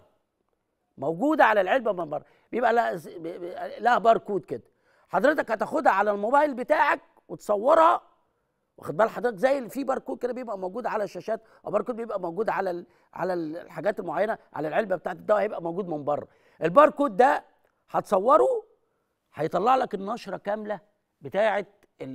بيبقى لها باركود كده، حضرتك هتاخدها على الموبايل بتاعك وتصورها، واخد بال حضرتك، زي في باركود كده بيبقى موجود على الشاشات، او باركود بيبقى موجود على الحاجات المعينه على العلبه بتاعت الدواء، هيبقى موجود من بره. الباركود ده هتصوره هيطلع لك النشره كامله بتاعت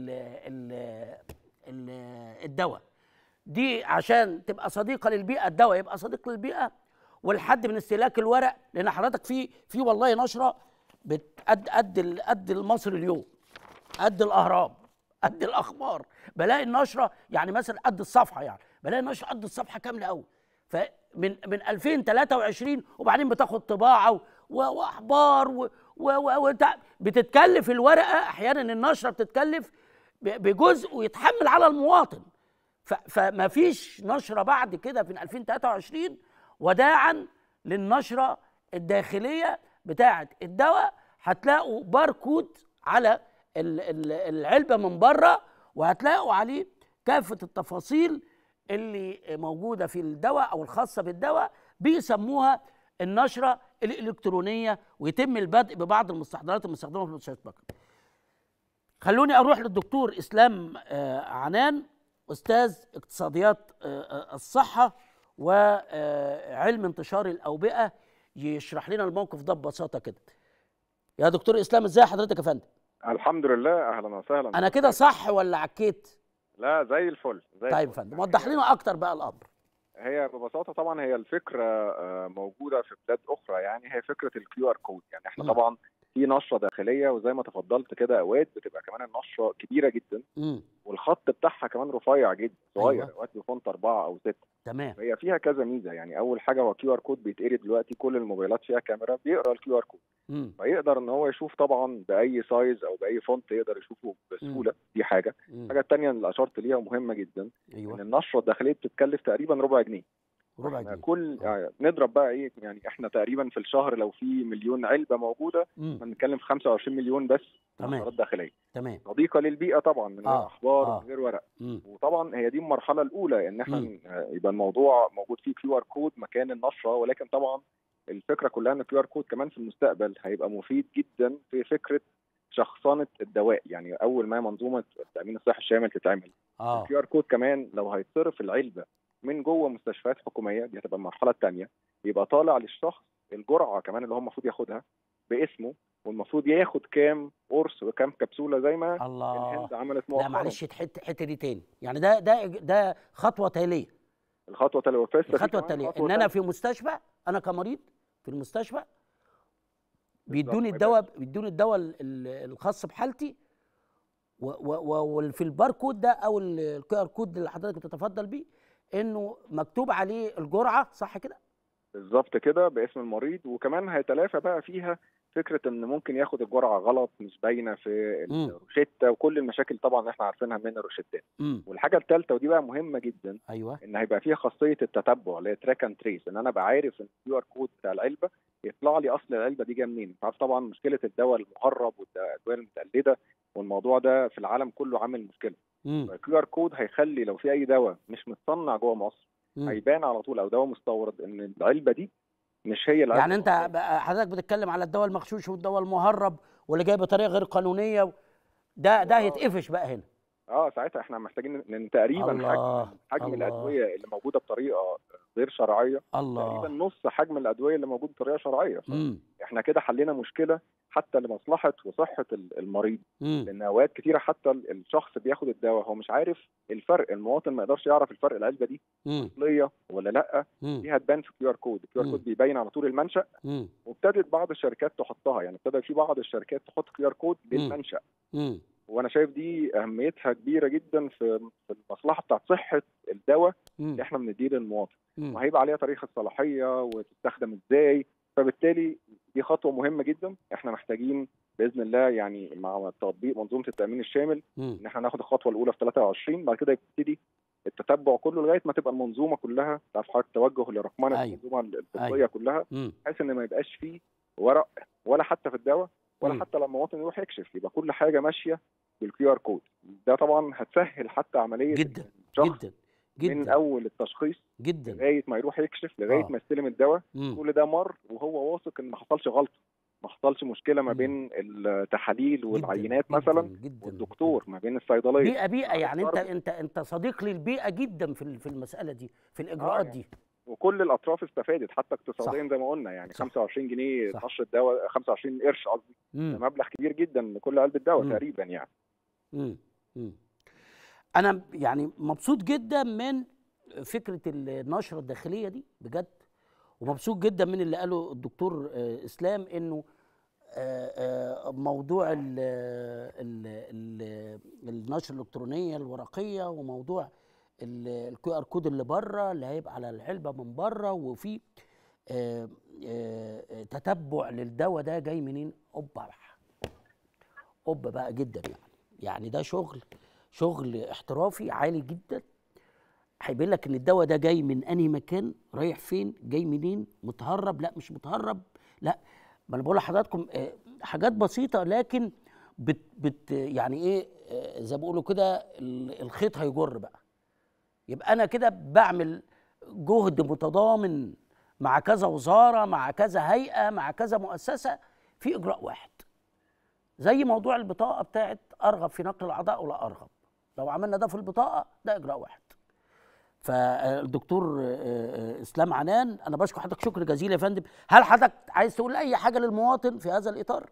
الدواء دي، عشان تبقى صديقه للبيئه، الدواء يبقى صديق للبيئه والحد من استهلاك الورق. لان حضرتك في والله نشره قد المصري اليوم، قد الاهرام، قد الاخبار، بلاقي النشره يعني مثلا قد الصفحه، يعني بلاقي النشره قد الصفحه كامله قوي. فمن 2023 وبعدين بتاخد طباعه واحبار بتتكلف الورقه، احيانا النشره بتتكلف بجزء ويتحمل على المواطن. فما فيش نشره بعد كده في 2023 وداعا للنشره الداخليه بتاعه الدواء. هتلاقوا باركود على العلبه من بره، وهتلاقوا عليه كافه التفاصيل اللي موجوده في الدواء او الخاصه بالدواء، بيسموها النشره الالكترونيه، ويتم البدء ببعض المستحضرات المستخدمه في المستشفيات فقط. خلوني اروح للدكتور اسلام عنان، استاذ اقتصاديات الصحه وعلم انتشار الاوبئه، يشرح لنا الموقف ده ببساطه كده. يا دكتور اسلام، ازاي حضرتك يا فندم؟ الحمد لله، اهلا وسهلا. انا كده صح ولا عكيت؟ لا، زي الفل. طيب يا فندم، وضح لنا اكتر بقى الامر. هي ببساطه طبعا هي الفكره موجوده في بلاد اخرى، يعني هي فكره الكيو ار كود. يعني احنا طبعا في نشره داخليه، وزي ما تفضلت كده اوقات بتبقى كمان النشره كبيره جدا، والخط بتاعها كمان رفيع جدا صغير، اوقات بيكون 4 أو 6. تمام. هي فيها كذا ميزه. يعني اول حاجه هو كيو ار كود بيتقري دلوقتي، كل الموبايلات فيها كاميرا بيقرا الكيو ار كود، فيقدر ان هو يشوف طبعا باي سايز او باي فونت يقدر يشوفه بسهوله. دي حاجه. الحاجه الثانيه اللي اشرت ليها مهمه جدا، ان النشره الداخليه بتتكلف تقريبا ربع جنيه. كل نضرب بقى ايه، يعني احنا تقريبا في الشهر لو في 1,000,000 علبه موجوده، بنتكلم في 25 مليون بس نشرات داخليه. تمام. صديقه للبيئه طبعا، من غير احبار ومن غير ورق. وطبعا هي دي المرحله الاولى، ان احنا يبقى الموضوع موجود فيه كيو ار كود مكان النشره. ولكن طبعا الفكره كلها ان الكيو ار كود كمان في المستقبل هيبقى مفيد جدا في فكره شخصنه الدواء. يعني اول ما منظومه التامين الصحي الشامل تتعمل، الكيو ار كود كمان لو هيتصرف العلبه من جوه مستشفيات حكوميه، دي هتبقى المرحله الثانيه، يبقى طالع للشخص الجرعه كمان اللي هو المفروض ياخدها باسمه، والمفروض ياخد كام قرص وكام كبسوله زي ما الهند عملت مؤخرا. لا معلش، الحته دي تاني، يعني ده خطوه تاليه. الخطوه التاليه ان انا في مستشفى، انا كمريض في المستشفى بيدوني الدواء الخاص بحالتي، وفي الباركود ده او الكيو ار كود اللي حضرتك بتتفضل بيه، انه مكتوب عليه الجرعه، صح كده؟ بالظبط كده، باسم المريض. وكمان هيتلافى بقى فيها فكره ان ممكن ياخد الجرعه غلط، مش باينه في الروشته، وكل المشاكل طبعا اللي احنا عارفينها من الروشتات. والحاجه الثالثه ودي بقى مهمه جدا، ان هيبقى فيها خاصيه التتبع اللي هي تراك اند تريس، ان انا ابقى عارف ان الكيو ار كود بتاع العلبه يطلع لي اصل العلبه دي جايه منين. انت عارف طبعا مشكله الدواء المهرب والادويه المتقلده، والموضوع ده في العالم كله عامل مشكله. الكيو ار كود هيخلي لو في اي دواء مش متصنع جوه مصر هيبان على طول، او دواء مستورد، ان العلبه دي مش هي العلبه. يعني انت حضرتك بتتكلم على الدواء المغشوش والدواء المهرب واللي جاي بطريقه غير قانونيه، ده هيتقفش بقى هنا. ساعتها احنا محتاجين، لان تقريبا حجم الادويه اللي موجوده بطريقه غير شرعيه تقريبا نص حجم الادويه اللي موجوده بطريقه شرعيه. احنا كده حلينا مشكله حتى لمصلحه وصحه المريض. لان اوقات كتيره حتى الشخص بياخد الدواء هو مش عارف الفرق، المواطن ما يقدرش يعرف الفرق، العلبه دي اصليه ولا لا. دي هتبان في الكيو ار كود. الكيو ار كود بيبين على طول المنشأ، وابتدت بعض الشركات تحطها، يعني ابتدى في بعض الشركات تحط كيو ار كود للمنشأ. وانا شايف دي اهميتها كبيره جدا في المصلحه بتاعت صحه الدواء اللي احنا بنديه للمواطن، وهيبقى عليها تاريخ الصلاحيه وتستخدم ازاي. فبالتالي دي خطوه مهمه جدا. احنا محتاجين باذن الله، يعني مع تطبيق منظومه التامين الشامل، ان احنا ناخد الخطوه الاولى في 23، بعد كده يبتدي التتبع كله لغايه ما تبقى المنظومه كلها، تعرف حضرتك، توجه لرقمنه المنظومه الطبيه كلها، بحيث ان ما يبقاش فيه ورق ولا حتى في الدواء، ولا حتى لما المواطن يروح يكشف، يبقى كل حاجه ماشيه بالكيو ار كود. ده طبعا هتسهل حتى عمليه جدا من اول التشخيص لغايه ما يروح يكشف، لغايه ما يستلم الدواء. كل ده مر وهو واثق ان ما حصلش غلطه، ما حصلش مشكله ما بين التحاليل والعينات مثلا والدكتور، ما بين الصيدليه. بيئه يعني انت صديق للبيئه جدا في المساله دي، في الاجراءات دي. وكل الاطراف استفادت حتى اقتصاديا زي ما قلنا. يعني 25 جنيه نشر الدواء، 25 قرش قصدي، ده مبلغ كبير جدا لكل علبه دواء تقريبا يعني. انا يعني مبسوط جدا من فكره النشره الداخليه دي بجد، ومبسوط جدا من اللي قاله الدكتور اسلام، انه موضوع النشر الالكترونيه الورقيه، وموضوع الكيو ار كود اللي بره اللي هيبقى على العلبه من بره، وفي تتبع للدواء ده جاي منين. اوبا بقى جدا يعني ده شغل احترافي عالي جدا. هيبين لك ان الدواء ده جاي من انهي مكان، رايح فين، جاي منين، متهرب لا مش متهرب لا. ما انا بقول لحضراتكم حاجات بسيطه، لكن يعني ايه زي ما بيقولوا كده الخيط هيجر بقى. يبقى انا كده بعمل جهد متضامن مع كذا وزاره، مع كذا هيئه، مع كذا مؤسسه في اجراء واحد. زي موضوع البطاقه بتاعت ارغب في نقل الاعضاء ولا ارغب، لو عملنا ده في البطاقه ده اجراء واحد. فالدكتور اسلام عنان، انا بشكر حضرتك شكر جزيل يا فندم. هل حضرتك عايز تقول اي حاجه للمواطن في هذا الاطار؟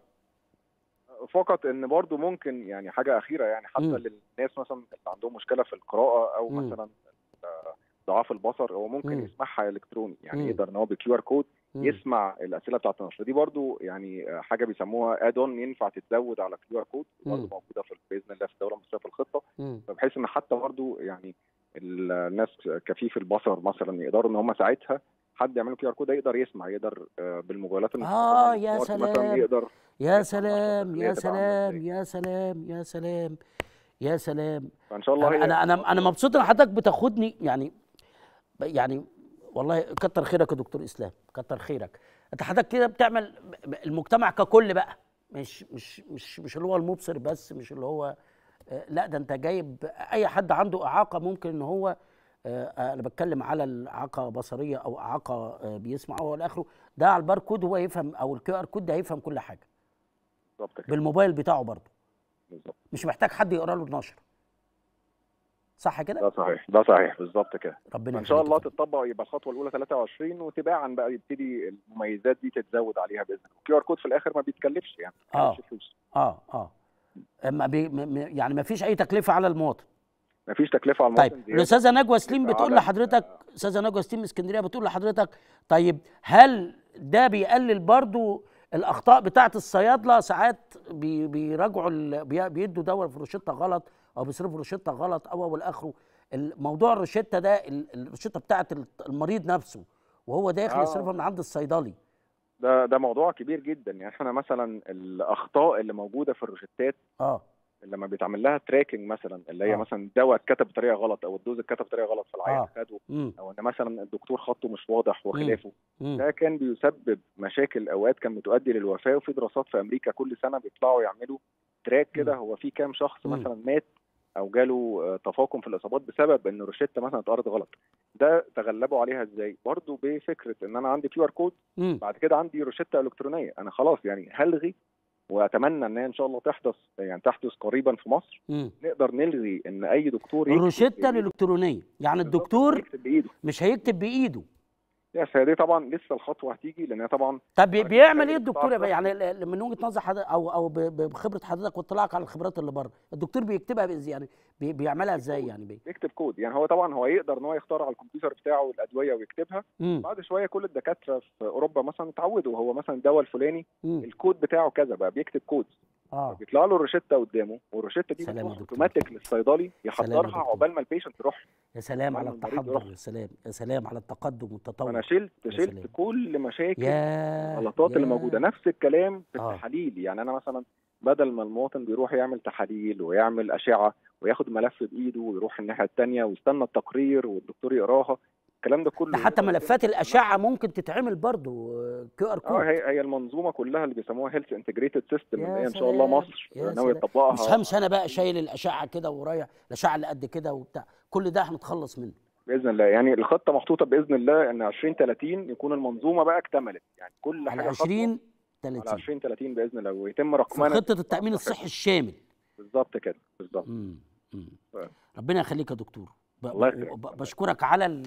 فقط ان برضو ممكن يعني حاجه اخيره، يعني حتى للناس مثلا اللي عندهم مشكله في القراءه او مثلا ضعاف البصر، هو ممكن يسمعها الكتروني، يعني يقدر ان هو بكيو ار كود يسمع الاسئله بتاعت النشر دي. برضو يعني حاجه بيسموها ادون، ينفع تتزود على كيو ار كود، برضو موجوده باذن الله في الدوله المصريه في الخطه، فبحيث ان حتى برضو يعني الناس كفيف البصر مثلا يقدروا ان هم ساعتها حد يعمل كيو ار كود يقدر يسمع، يقدر بالموبايلات يا سلام يقدر يا سلام يا سلام يا سلام يا سلام يا سلام. فان شاء الله انا مبسوط ان حضرتك بتاخدني يعني والله كتر خيرك يا دكتور اسلام، كتر خيرك. انت حضرتك كده بتعمل المجتمع ككل بقى، مش اللي هو المبصر بس، مش اللي هو لا، ده انت جايب اي حد عنده اعاقه ممكن ان هو انا بتكلم على الاعاقه بصريه او اعاقه بيسمع او الى اخره، ده على الباركود هو يفهم، او الكيو ار كود ده هيفهم كل حاجه بالظبط بالموبايل بتاعه برضه، بالظبط، مش محتاج حد يقرا له النشر. صح كده؟ ده صحيح بالظبط كده. ربنا ان شاء الله تطبق، يبقى الخطوه الاولى 23، وتباعا بقى يبتدي المميزات دي تتزود عليها باذن الله. الكيو ار كود في الاخر ما بيتكلفش، يعني ما بيتكلفش فلوس. يعني ما فيش اي تكلفه على المواطن. ما فيش تكلفه على المواطن. طيب الاستاذه نجوى سليم بتقول لحضرتك، استاذه نجوى سليم من اسكندريه بتقول لحضرتك، طيب هل ده بيقلل برضو الاخطاء بتاعه الصيادله؟ ساعات بيراجعوا بيدوا دواء في روشته غلط، او بيصرفوا روشته غلط او اخره. الموضوع الروشته ده، الروشته بتاعه المريض نفسه وهو داخل يصرفها من عند الصيدلي، ده موضوع كبير جدا. يعني احنا مثلا الاخطاء اللي موجوده في الروشتات لما بيتعمل لها تراكنج مثلا، اللي هي مثلا الدواء اتكتب بطريقه غلط، او الدوز اتكتب بطريقه غلط في العيان خده، او ان مثلا الدكتور خطه مش واضح وخلافه، ده كان بيسبب مشاكل، اوقات كان بتؤدي للوفاه. وفي دراسات في امريكا كل سنه بيطلعوا يعملوا تراك كده، هو في كام شخص مثلا مات او جاله تفاقم في الاصابات بسبب ان الروشته مثلا اتقرت غلط. ده تغلبوا عليها ازاي؟ برضو بفكره ان انا عندي كيو ار كود، بعد كده عندي روشته الكترونيه، انا خلاص يعني هلغي، واتمنى ان هي ان شاء الله تحدث قريبا في مصر. نقدر نلغي ان اي دكتور يكتب الروشته الالكترونيه، يعني الدكتور مش هيكتب بايده. هي دي طبعا لسه الخطوه هتيجي، لان طبعا. طب بيعمل ايه الدكتور يعني من وجهه نظر حضرتك او بخبره حضرتك واطلاعك على الخبرات اللي بره، الدكتور بيكتبها يعني بيعملها ازاي؟ يعني بيكتب كود. يعني هو طبعا هو يقدر ان هو يختار على الكمبيوتر بتاعه الادويه ويكتبها. بعد شويه كل الدكاتره في اوروبا مثلا اتعودوا، هو مثلا الدواء الفلاني الكود بتاعه كذا، بقى بيكتب كود، بيطلع له الروشته قدامه، والروشته دي بتروح اوتوماتيك للصيدلي يحضرها عقبال ما البيشنت يروح. يا سلام على التحضر، يا سلام على التقدم والتطور. انا شلت كل مشاكل الغلطات اللي موجوده. نفس الكلام في التحاليل. يعني انا مثلا بدل ما المواطن بيروح يعمل تحاليل ويعمل اشعه وياخد ملف بايده ويروح الناحيه الثانيه ويستنى التقرير والدكتور يقراها، الكلام ده كله، ده حتى ملفات الاشعه ممكن تتعمل برضو كيو ار كود. هي المنظومه كلها اللي بيسموها هيلث انتجريتد سيستم، اللي هي ان شاء الله مصر ناويه تطبقها. مش همشي انا بقى شايل الاشعه كده ورايح الاشعه اللي قد كده وبتاع، كل ده هنتخلص منه باذن الله. يعني الخطه محطوطه باذن الله ان 2030 يكون المنظومه بقى اكتملت، يعني كل حاجه على 2030 باذن الله، ويتم رقمنه خطه التامين الصحي الشامل. بالظبط كده بالظبط. ربنا يخليك يا دكتور. بشكرك على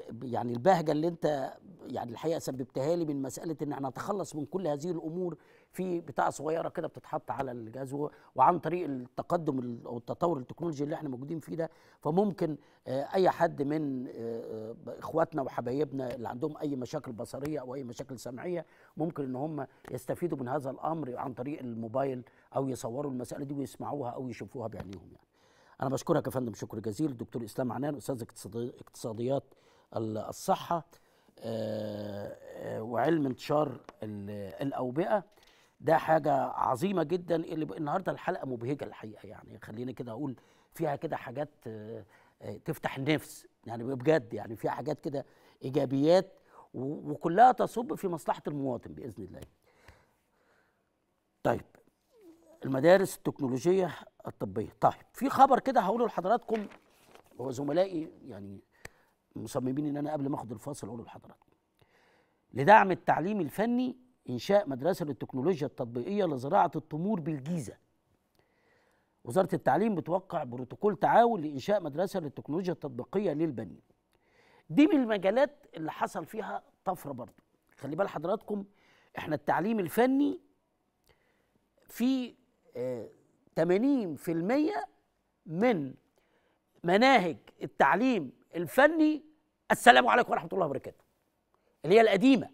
البهجه اللي انت يعني الحقيقه سببتها لي من مساله ان احنا نتخلص من كل هذه الامور في بتاعه صغيره كده بتتحط على الجهاز، وعن طريق التقدم او التطور التكنولوجي اللي احنا موجودين فيه ده، فممكن اي حد من اخواتنا وحبايبنا اللي عندهم اي مشاكل بصريه او اي مشاكل سمعيه ممكن ان هم يستفيدوا من هذا الامر عن طريق الموبايل، او يصوروا المساله دي ويسمعوها او يشوفوها بعينيهم يعني. انا بشكرك يا فندم شكر جزيل الدكتور اسلام عنان، استاذ اقتصاديات الصحه وعلم انتشار الاوبئه. ده حاجه عظيمه جدا، اللي النهارده الحلقه مبهجه الحقيقه، يعني خليني كده اقول فيها كده حاجات تفتح النفس يعني بجد، يعني فيها حاجات كده ايجابيات وكلها تصب في مصلحه المواطن باذن الله. طيب المدارس التكنولوجيه الطبيه، طيب في خبر كده هقوله لحضراتكم، هو زملائي يعني مصممين ان انا قبل ما اخد الفاصل اقوله لحضراتكم. لدعم التعليم الفني انشاء مدرسه للتكنولوجيا التطبيقيه لزراعه التمور بالجيزه. وزاره التعليم بتوقع بروتوكول تعاون لانشاء مدرسه للتكنولوجيا التطبيقيه للبنين. دي من المجالات اللي حصل فيها طفره برضه. خلي بال حضراتكم احنا التعليم الفني في 80% من مناهج التعليم الفني السلام عليكم ورحمه الله وبركاته اللي هي القديمه.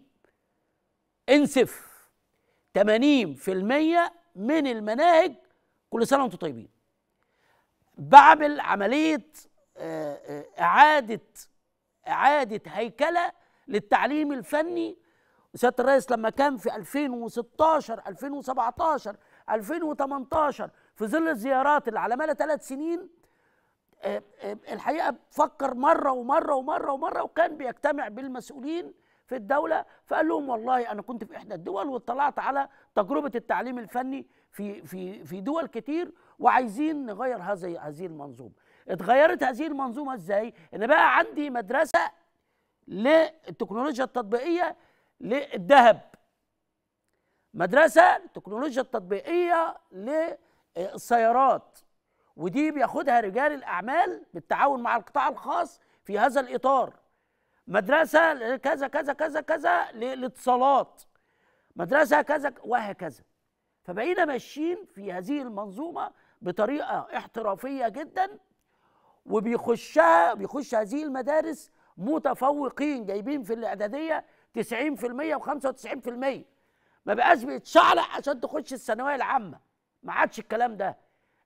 انسف 80% من المناهج كل سنه وانتم طيبين. بعمل عمليه اعاده هيكله للتعليم الفني. سياده الرئيس لما كان في 2016 2017 2018 في ظل الزيارات اللي على مدى 3 سنين الحقيقه فكر مره ومره ومره ومره، وكان بيجتمع بالمسؤولين في الدوله، فقال لهم والله انا كنت في احدى الدول واطلعت على تجربه التعليم الفني في دول كتير، وعايزين نغير هذه المنظومه. اتغيرت هذه المنظومه ازاي؟ ان بقى عندي مدرسه للتكنولوجيا التطبيقيه للذهب، مدرسه للتكنولوجيا التطبيقيه للسيارات، ودي بياخدها رجال الاعمال بالتعاون مع القطاع الخاص في هذا الاطار. مدرسه كذا كذا كذا كذا للاتصالات، مدرسه كذا وهكذا. فبقينا ماشيين في هذه المنظومه بطريقه احترافيه جدا، وبيخش هذه المدارس متفوقين جايبين في الاعداديه 90% و95%. ما بقاش بيتشعلق عشان تخش الثانويه العامه، ما عادش الكلام ده.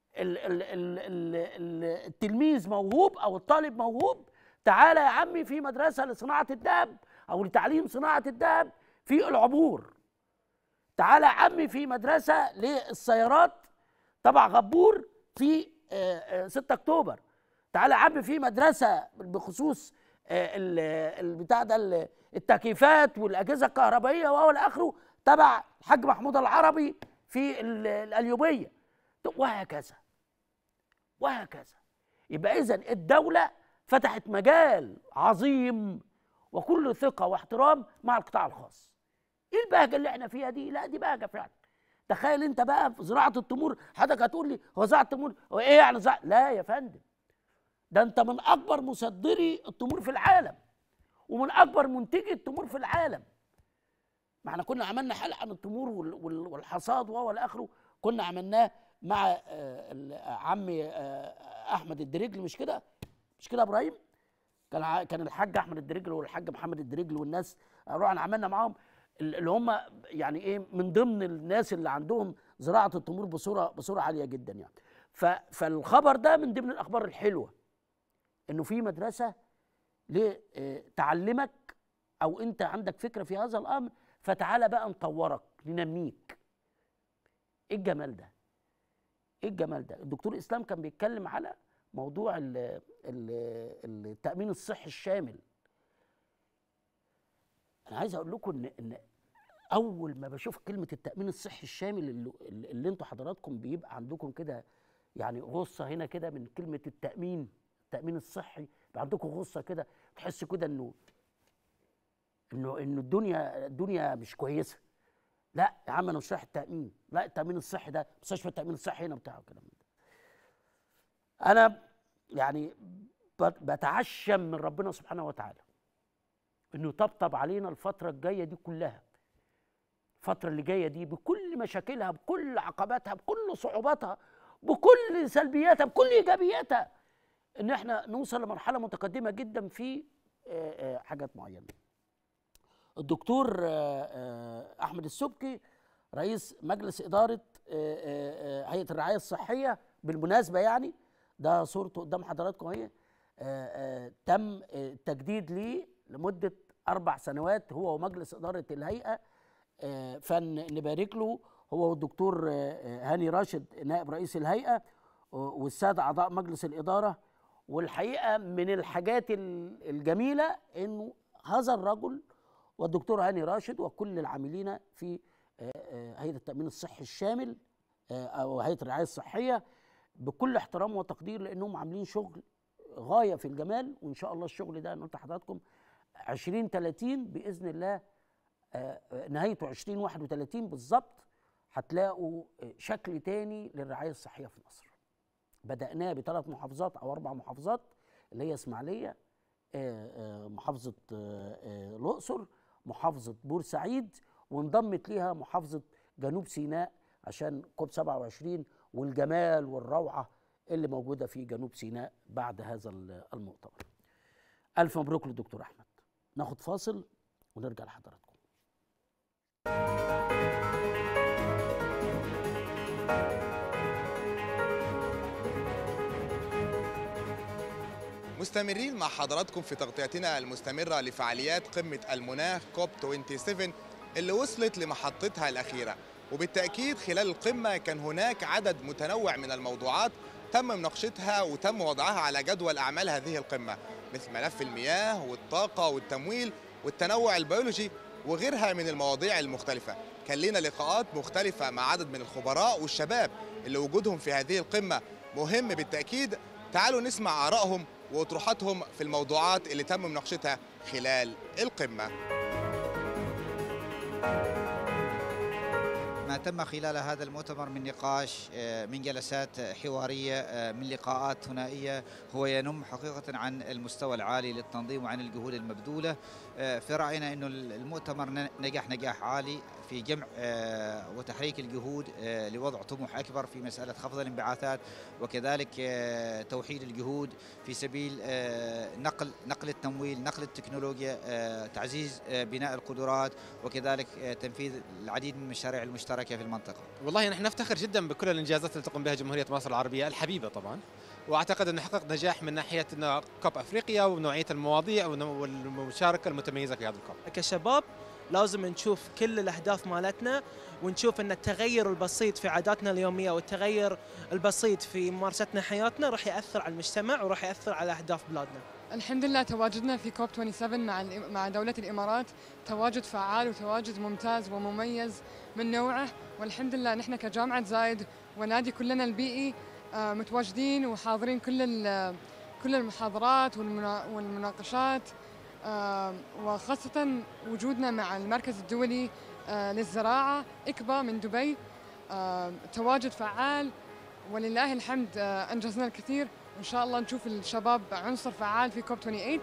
التلميذ موهوب او الطالب موهوب، تعالى يا عمي في مدرسه لصناعه الذهب او لتعليم صناعه الذهب في العبور. تعالى يا عمي في مدرسه للسيارات تبع غبور في 6 اكتوبر. تعالى يا عمي في مدرسه بخصوص البتاع ده التكييفات والاجهزه الكهربائيه والى اخره تبع الحاج محمود العربي في القليوبيه، وهكذا وهكذا. يبقى اذا الدوله فتحت مجال عظيم وكل ثقه واحترام مع القطاع الخاص. ايه البهجه اللي احنا فيها دي؟ لا دي بهجه فعلا. تخيل انت بقى في زراعه التمور، حضرتك هتقول لي هو زراعه التمور هو ايه يعني زراعة؟ لا يا فندم، ده انت من اكبر مصدري التمور في العالم ومن اكبر منتجي التمور في العالم. ما احنا كنا عملنا حلقه عن التمور والحصاد والى اخره، كنا عملناه مع عمي احمد الدريجلي، مش كده يا ابراهيم؟ كان الحاج احمد الدريجلي والحاج محمد الدريجلي والناس رحنا عملنا معاهم، اللي هم يعني ايه من ضمن الناس اللي عندهم زراعه التمور بصوره عاليه جدا يعني. فالخبر ده من ضمن الاخبار الحلوه، انه في مدرسه لتعلمك او انت عندك فكره في هذا الامر، فتعالى بقى نطورك ننميك. ايه الجمال ده؟ ايه الجمال ده؟ الدكتور اسلام كان بيتكلم على موضوع التامين الصحي الشامل. انا عايز اقول لكم ان اول ما بشوف كلمه التامين الصحي الشامل اللي انتوا حضراتكم بيبقى عندكم كده يعني غصه هنا كده من كلمه التامين الصحي، بيبقى عندكم غصه كده، تحسوا كده انه الدنيا مش كويسه. لا يا عم انا مش رايح التامين، لا التامين الصحي ده مستشفى التامين الصحي هنا بتاعه الكلام ده. انا يعني بتعشم من ربنا سبحانه وتعالى انه يطبطب علينا الفتره الجايه دي كلها، الفتره اللي جايه دي بكل مشاكلها، بكل عقباتها، بكل صعوباتها، بكل سلبياتها، بكل ايجابياتها، ان احنا نوصل لمرحله متقدمه جدا في حاجات معينه. الدكتور احمد السبكي رئيس مجلس اداره هيئه الرعايه الصحيه، بالمناسبه يعني ده صورته قدام حضراتكم اهي، تم التجديد ليه لمده 4 سنوات هو ومجلس اداره الهيئه، فنبارك له هو والدكتور هاني راشد نائب رئيس الهيئه والساده اعضاء مجلس الاداره. والحقيقه من الحاجات الجميله انه هذا الرجل والدكتور هاني راشد وكل العاملين في هيئه التامين الصحي الشامل او هيئه الرعايه الصحيه بكل احترام وتقدير، لانهم عاملين شغل غايه في الجمال. وان شاء الله الشغل ده انا قلت لحضراتكم 2030 باذن الله، نهايته 2031 بالظبط، هتلاقوا شكل تاني للرعايه الصحيه في مصر. بدأناه ب3 محافظات أو 4 محافظات، اللي هي إسماعيلية، محافظة الأقصر، محافظة بورسعيد، وانضمت ليها محافظة جنوب سيناء عشان كوب 27 والجمال والروعة اللي موجودة في جنوب سيناء بعد هذا المؤتمر. ألف مبروك للدكتور أحمد. ناخد فاصل ونرجع لحضراتكم. مستمرين مع حضراتكم في تغطيتنا المستمرة لفعاليات قمة المناخ كوب 27 اللي وصلت لمحطتها الأخيرة. وبالتأكيد خلال القمة كان هناك عدد متنوع من الموضوعات تم مناقشتها وتم وضعها على جدول أعمال هذه القمة، مثل ملف المياه والطاقة والتمويل والتنوع البيولوجي وغيرها من المواضيع المختلفة. كان لنا لقاءات مختلفة مع عدد من الخبراء والشباب اللي وجودهم في هذه القمة مهم بالتأكيد. تعالوا نسمع آرائهم وأطروحاتهم في الموضوعات اللي تم مناقشتها خلال القمة. ما تم خلال هذا المؤتمر من نقاش، من جلسات حوارية، من لقاءات ثنائية، هو ينم حقيقة عن المستوى العالي للتنظيم وعن الجهود المبذولة. في رأينا أنه المؤتمر نجاح عالي في جمع وتحريك الجهود لوضع طموح أكبر في مسألة خفض الانبعاثات، وكذلك توحيد الجهود في سبيل نقل التمويل، نقل التكنولوجيا، تعزيز بناء القدرات، وكذلك تنفيذ العديد من المشاريع المشتركة في المنطقة. والله نحن نفتخر جدا بكل الإنجازات اللي تقوم بها جمهورية مصر العربية الحبيبة طبعا، واعتقد انه حقق نجاح من ناحيه كوب افريقيا ونوعيه المواضيع والمشاركه المتميزه في هذا الكوب. كشباب لازم نشوف كل الاهداف مالتنا، ونشوف ان التغير البسيط في عاداتنا اليوميه والتغير البسيط في ممارستنا حياتنا راح ياثر على المجتمع وراح ياثر على اهداف بلادنا. الحمد لله تواجدنا في كوب 27 مع دولة الإمارات تواجد فعال وتواجد ممتاز ومميز من نوعه، والحمد لله نحن كجامعة زايد ونادي كلنا البيئي متواجدين وحاضرين كل المحاضرات والمناقشات، وخاصة وجودنا مع المركز الدولي للزراعة إكبا من دبي تواجد فعال، ولله الحمد أنجزنا الكثير، وإن شاء الله نشوف الشباب عنصر فعال في كوب 28.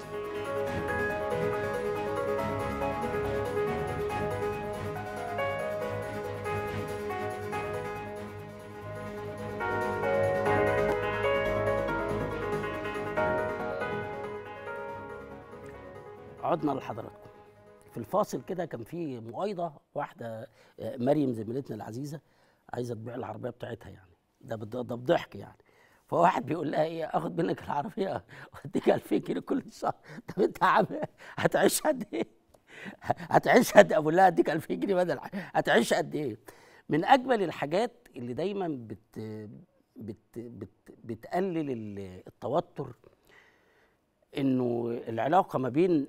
عدنا لحضراتكم. في الفاصل كده كان في مؤايضه واحده، مريم زميلتنا العزيزه عايزه تبيع العربيه بتاعتها، يعني ده بضحك يعني. فواحد بيقول لها ايه، اخد منك العربيه واديك 2000 جنيه كل شهر. طب انت يا عم هتعيش قد ايه؟ هتعيش قد ايه؟ بقول لها اديك 2000 جنيه بدل، هتعيش قد ايه؟ من اجمل الحاجات اللي دايما بتقلل التوتر انه العلاقه ما بين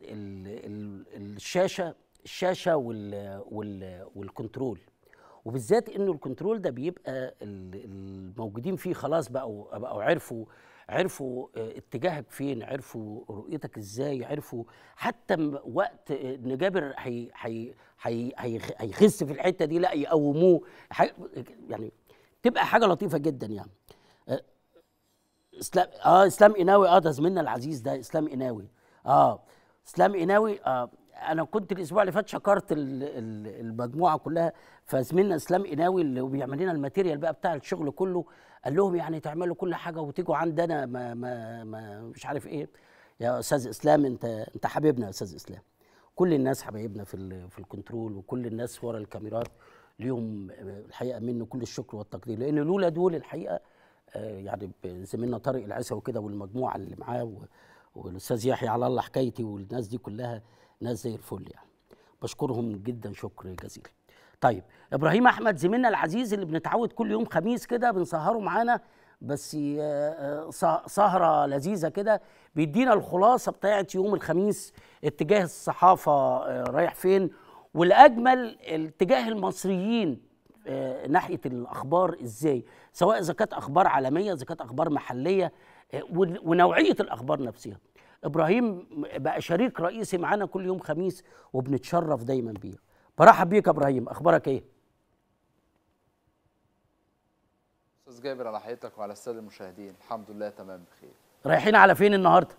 الشاشه والكنترول، وبالذات انه الكنترول ده بيبقى الموجودين فيه خلاص بقوا عرفوا اتجاهك فين، عرفوا رؤيتك ازاي، عرفوا حتى وقت ان جابر هيخس في الحته دي لا يقوموه، يعني تبقى حاجه لطيفه جدا يعني. اسلام قناوي، ده زميلنا العزيز، ده اسلام قناوي. اسلام قناوي انا كنت الاسبوع اللي فات شكرت المجموعه كلها، فزميلنا اسلام قناوي اللي بيعمل لنا الماتيريال بقى بتاع الشغل كله قال لهم يعني تعملوا كل حاجه وتيجوا عندنا ما مش عارف ايه. يا استاذ اسلام انت حبيبنا يا استاذ اسلام. كل الناس حبايبنا في الكنترول، وكل الناس ورا الكاميرات ليهم الحقيقه منه كل الشكر والتقدير، لان لولا دول الحقيقه يعني زميلنا طارق العيسى وكده والمجموعه اللي معاه والاستاذ يحيى على الله حكايتي والناس دي كلها ناس زي الفل يعني. بشكرهم جدا شكر جزيل. طيب ابراهيم احمد زميلنا العزيز اللي بنتعود كل يوم خميس كده بنسهره معانا، بس سهره لذيذه كده، بيدينا الخلاصه بتاعت يوم الخميس، اتجاه الصحافه رايح فين، والاجمل اتجاه المصريين ناحيه الاخبار ازاي، سواء اذا كانت اخبار عالميه اذا كانت اخبار محليه ونوعيه الاخبار نفسها. ابراهيم بقى شريك رئيسي معانا كل يوم خميس وبنتشرف دايما بيه. برحب بيك يا ابراهيم، اخبارك ايه؟ استاذ جابر على حياتك وعلى الساده المشاهدين، الحمد لله تمام بخير. رايحين على فين النهارده؟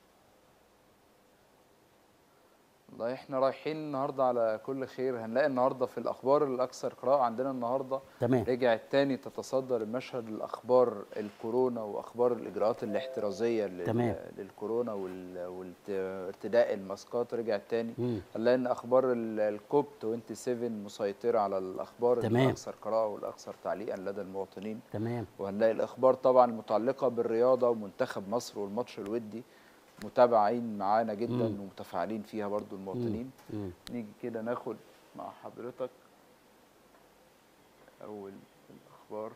والله احنا رايحين النهارده على كل خير. هنلاقي النهارده في الاخبار الاكثر قراءه عندنا النهارده تمام. رجعت تاني تتصدر المشهد الاخبار الكورونا واخبار الاجراءات الاحترازيه للكورونا وارتداء الماسكات رجعت تاني. هنلاقي ان اخبار الكوب 27 مسيطره على الاخبار الاكثر قراءه والاكثر تعليقا لدى المواطنين. تمام. وهنلاقي الاخبار طبعا المتعلقه بالرياضه ومنتخب مصر والماتش الودي متابعين معانا جدا ومتفاعلين فيها برضو المواطنين. نيجي كده ناخد مع حضرتك اول الاخبار.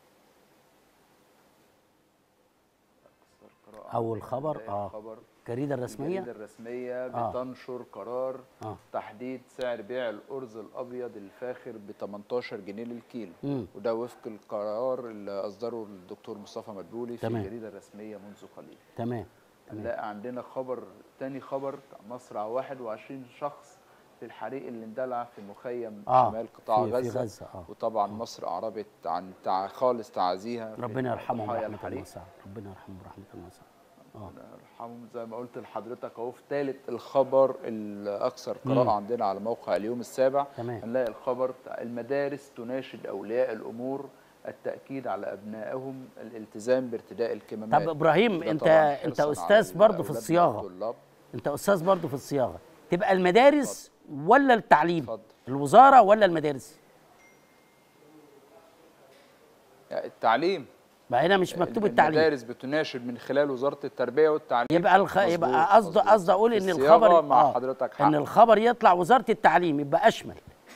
اول خبر الجريده الرسميه. الجريده الرسميه بتنشر قرار تحديد سعر بيع الارز الابيض الفاخر ب 18 جنيه للكيلو، وده وفق القرار اللي اصدره الدكتور مصطفى مدبولي في الجريده الرسميه منذ قليل. تمام. هنلاقي عندنا خبر تاني، خبر مصر على 21 شخص في الحريق اللي اندلع في مخيم شمال قطاع غزة. وطبعا مصر أعربت عن خالص تعازيها. ربنا يرحمهم ورحمة الواسعة. ربنا يرحمهم ورحمة الواسعة. ربنا يرحمهم. زي ما قلت لحضرتك اهو في ثالث الخبر الاكثر قراءة عندنا على موقع اليوم السابع. هنلاقي الخبر المدارس تناشد اولياء الامور التأكيد على أبنائهم الالتزام بارتداء الكمامات. طب إبراهيم أنت أستاذ برضه في الصياغة. أنت أستاذ برضه في الصياغة. تبقى المدارس ولا التعليم؟ الوزارة ولا المدارس؟ التعليم. بقى هنا مش مكتوب التعليم. المدارس بتناشد من خلال وزارة التربية والتعليم. يبقى قصدي أقول إن الخبر مع حضرتك حق. إن الخبر يطلع وزارة التعليم يبقى أشمل.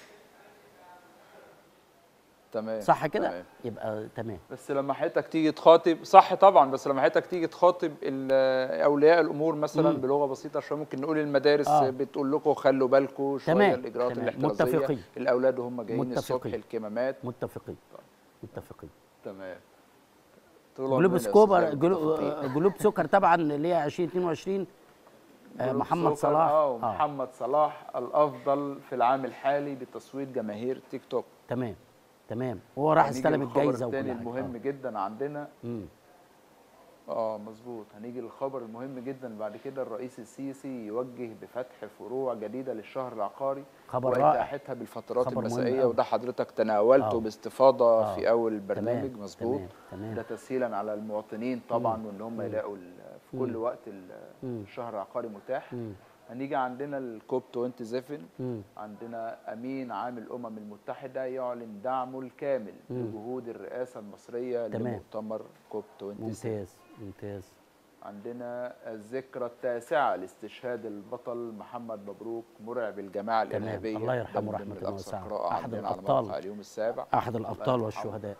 تمام. صح كده؟ يبقى تمام. بس لما حضرتك تيجي تخاطب صح طبعا، بس لما حضرتك تيجي تخاطب اولياء الامور مثلا بلغه بسيطه شويه، ممكن نقول المدارس بتقول لكم خلوا بالكم شويه الاجراءات الاحترازيه. متفقين. الاولاد وهم جايين الصبح الكمامات. متفقين. تمام. جلوب سكوبر جلوب سكر طبعا اللي هي 2022 محمد صلاح. محمد صلاح الافضل في العام الحالي بتصويت جماهير تيك توك. تمام. وهو راح استلم الجايزه وكل حاجه. المهم جدا عندنا مظبوط. هنيجي للخبر المهم جدا بعد كده. الرئيس السيسي يوجه بفتح فروع جديده للشهر العقاري واتاحتها بالفترات المسائيه، وده حضرتك تناولته باستفاضه في اول البرنامج. مظبوط. ده تسهيلا على المواطنين طبعا وان هم يلاقوا في كل وقت الشهر العقاري متاح. هنيجي عندنا الكوب 27. عندنا امين عام الامم المتحده يعلن دعمه الكامل لجهود الرئاسه المصريه لمؤتمر كوب 27. ممتاز. عندنا الذكرى التاسعه لاستشهاد البطل محمد مبروك مرعب الجماعه الارهابيه. الله يرحمه رحمه واسعه. احد الابطال على اليوم السابع. احد الابطال والشهداء.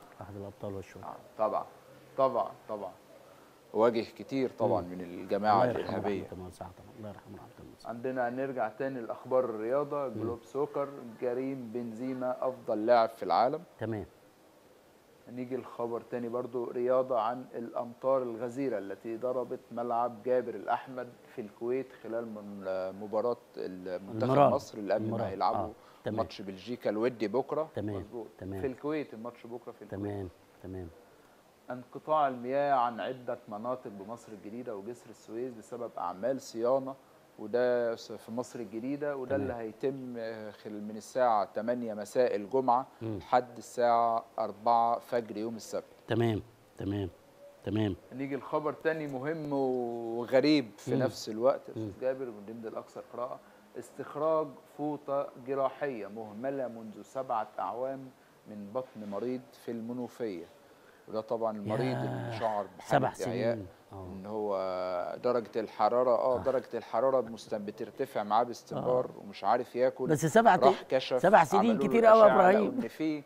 طبعا واجه كتير طبعا من الجماعه الارهابيه. الله يرحمه رحمه الله. عندنا نرجع تاني لاخبار الرياضه. جلوب سوكر كريم بنزيما افضل لاعب في العالم. تمام. هنيجي الخبر تاني برضو رياضه عن الامطار الغزيره التي ضربت ملعب جابر الاحمد في الكويت خلال مباراه المنتخب مصر اللي قبل ما يلعبوا ماتش بلجيكا الودي بكره. مظبوط. في الكويت. الماتش بكره في الكويت. تمام. انقطاع المياه عن عدة مناطق بمصر الجديدة وجسر السويس بسبب أعمال صيانة وده في مصر الجديدة، وده اللي هيتم من الساعة 8 مساء الجمعة لحد الساعة 4 فجر يوم السبت. تمام تمام تمام. نيجي لخبر تاني مهم وغريب في نفس الوقت يا أستاذ جابر، من ضمن الأكثر قراءة: استخراج فوطة جراحية مهملة منذ 7 أعوام من بطن مريض في المنوفية. وده طبعا المريض اللي شعر بحالة إعياء، ان هو درجه الحراره درجه الحراره بترتفع معاه باستمرار ومش عارف ياكل. بس 7 سنين كتير قوي يا ابراهيم. ان في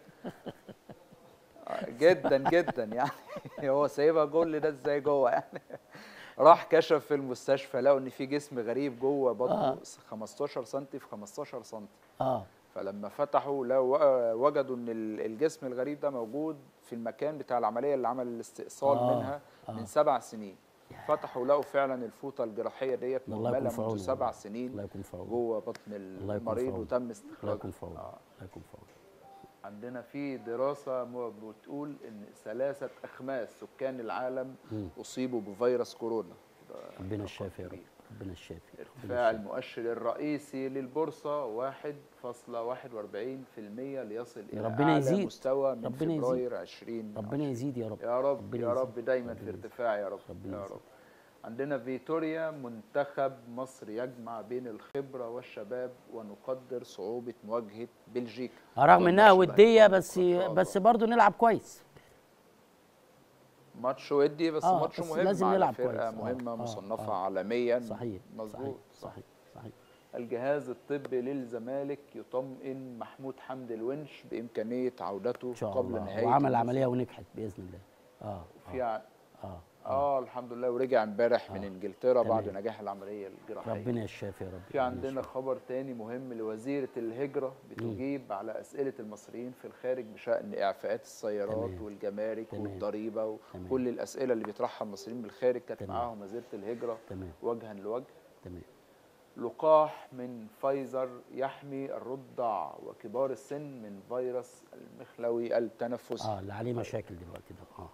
جدا جدا يعني هو سايبها جول ده ازاي جوه يعني. راح كشف في المستشفى، لقوا ان في جسم غريب جوه بطنه 15 سم في 15 سم. فلما فتحوا وجدوا ان الجسم الغريب ده موجود في المكان بتاع العمليه اللي عمل الاستئصال منها من 7 سنين. فتحوا لقوا فعلا الفوطه الجراحيه ديت مهمله منذ 7 سنين جوه بطن المريض وتم استخراجها. الله يكون في عونه. الله يكون في عونه. عندنا في دراسه بتقول ان 3 أخماس سكان العالم اصيبوا بفيروس كورونا. ربنا الشافي يا رب. ربنا الشافي. ارتفاع المؤشر الرئيسي للبورصه 1.41% ليصل الى اعلى مستوى من فبراير 2020. ربنا يزيد يا رب. يا رب يا رب دايما في ارتفاع يا رب يا رب. عندنا فيتوريا: منتخب مصر يجمع بين الخبره والشباب ونقدر صعوبه مواجهه بلجيكا. رغم انها وديه بس برضه نلعب كويس. ماتش ودي بس ماتش مهم، لازم نلعب فرقة كويس. مهمة مصنفة عالميا. صحيح. مظبوط. صحيح. الجهاز الطبي للزمالك يطمئن محمود حمدي الونش بإمكانية عودته قبل نهاية وعمل عملية ونجحت بإذن الله. الحمد لله، ورجع امبارح من انجلترا بعد نجاح العمليه الجراحيه. ربنا يشفي يا رب. في عندنا خبر تاني مهم لوزيره الهجره بتجيب على اسئله المصريين في الخارج بشان اعفاءات السيارات والجمارك والضريبه وكل الاسئله اللي بيطرحها المصريين بالخارج كانت معاهم وزيره الهجره وجها لوجه. لقاح من فايزر يحمي الرضع وكبار السن من فيروس المخلوي التنفسي. اللي عليه مشاكل دلوقتي ده.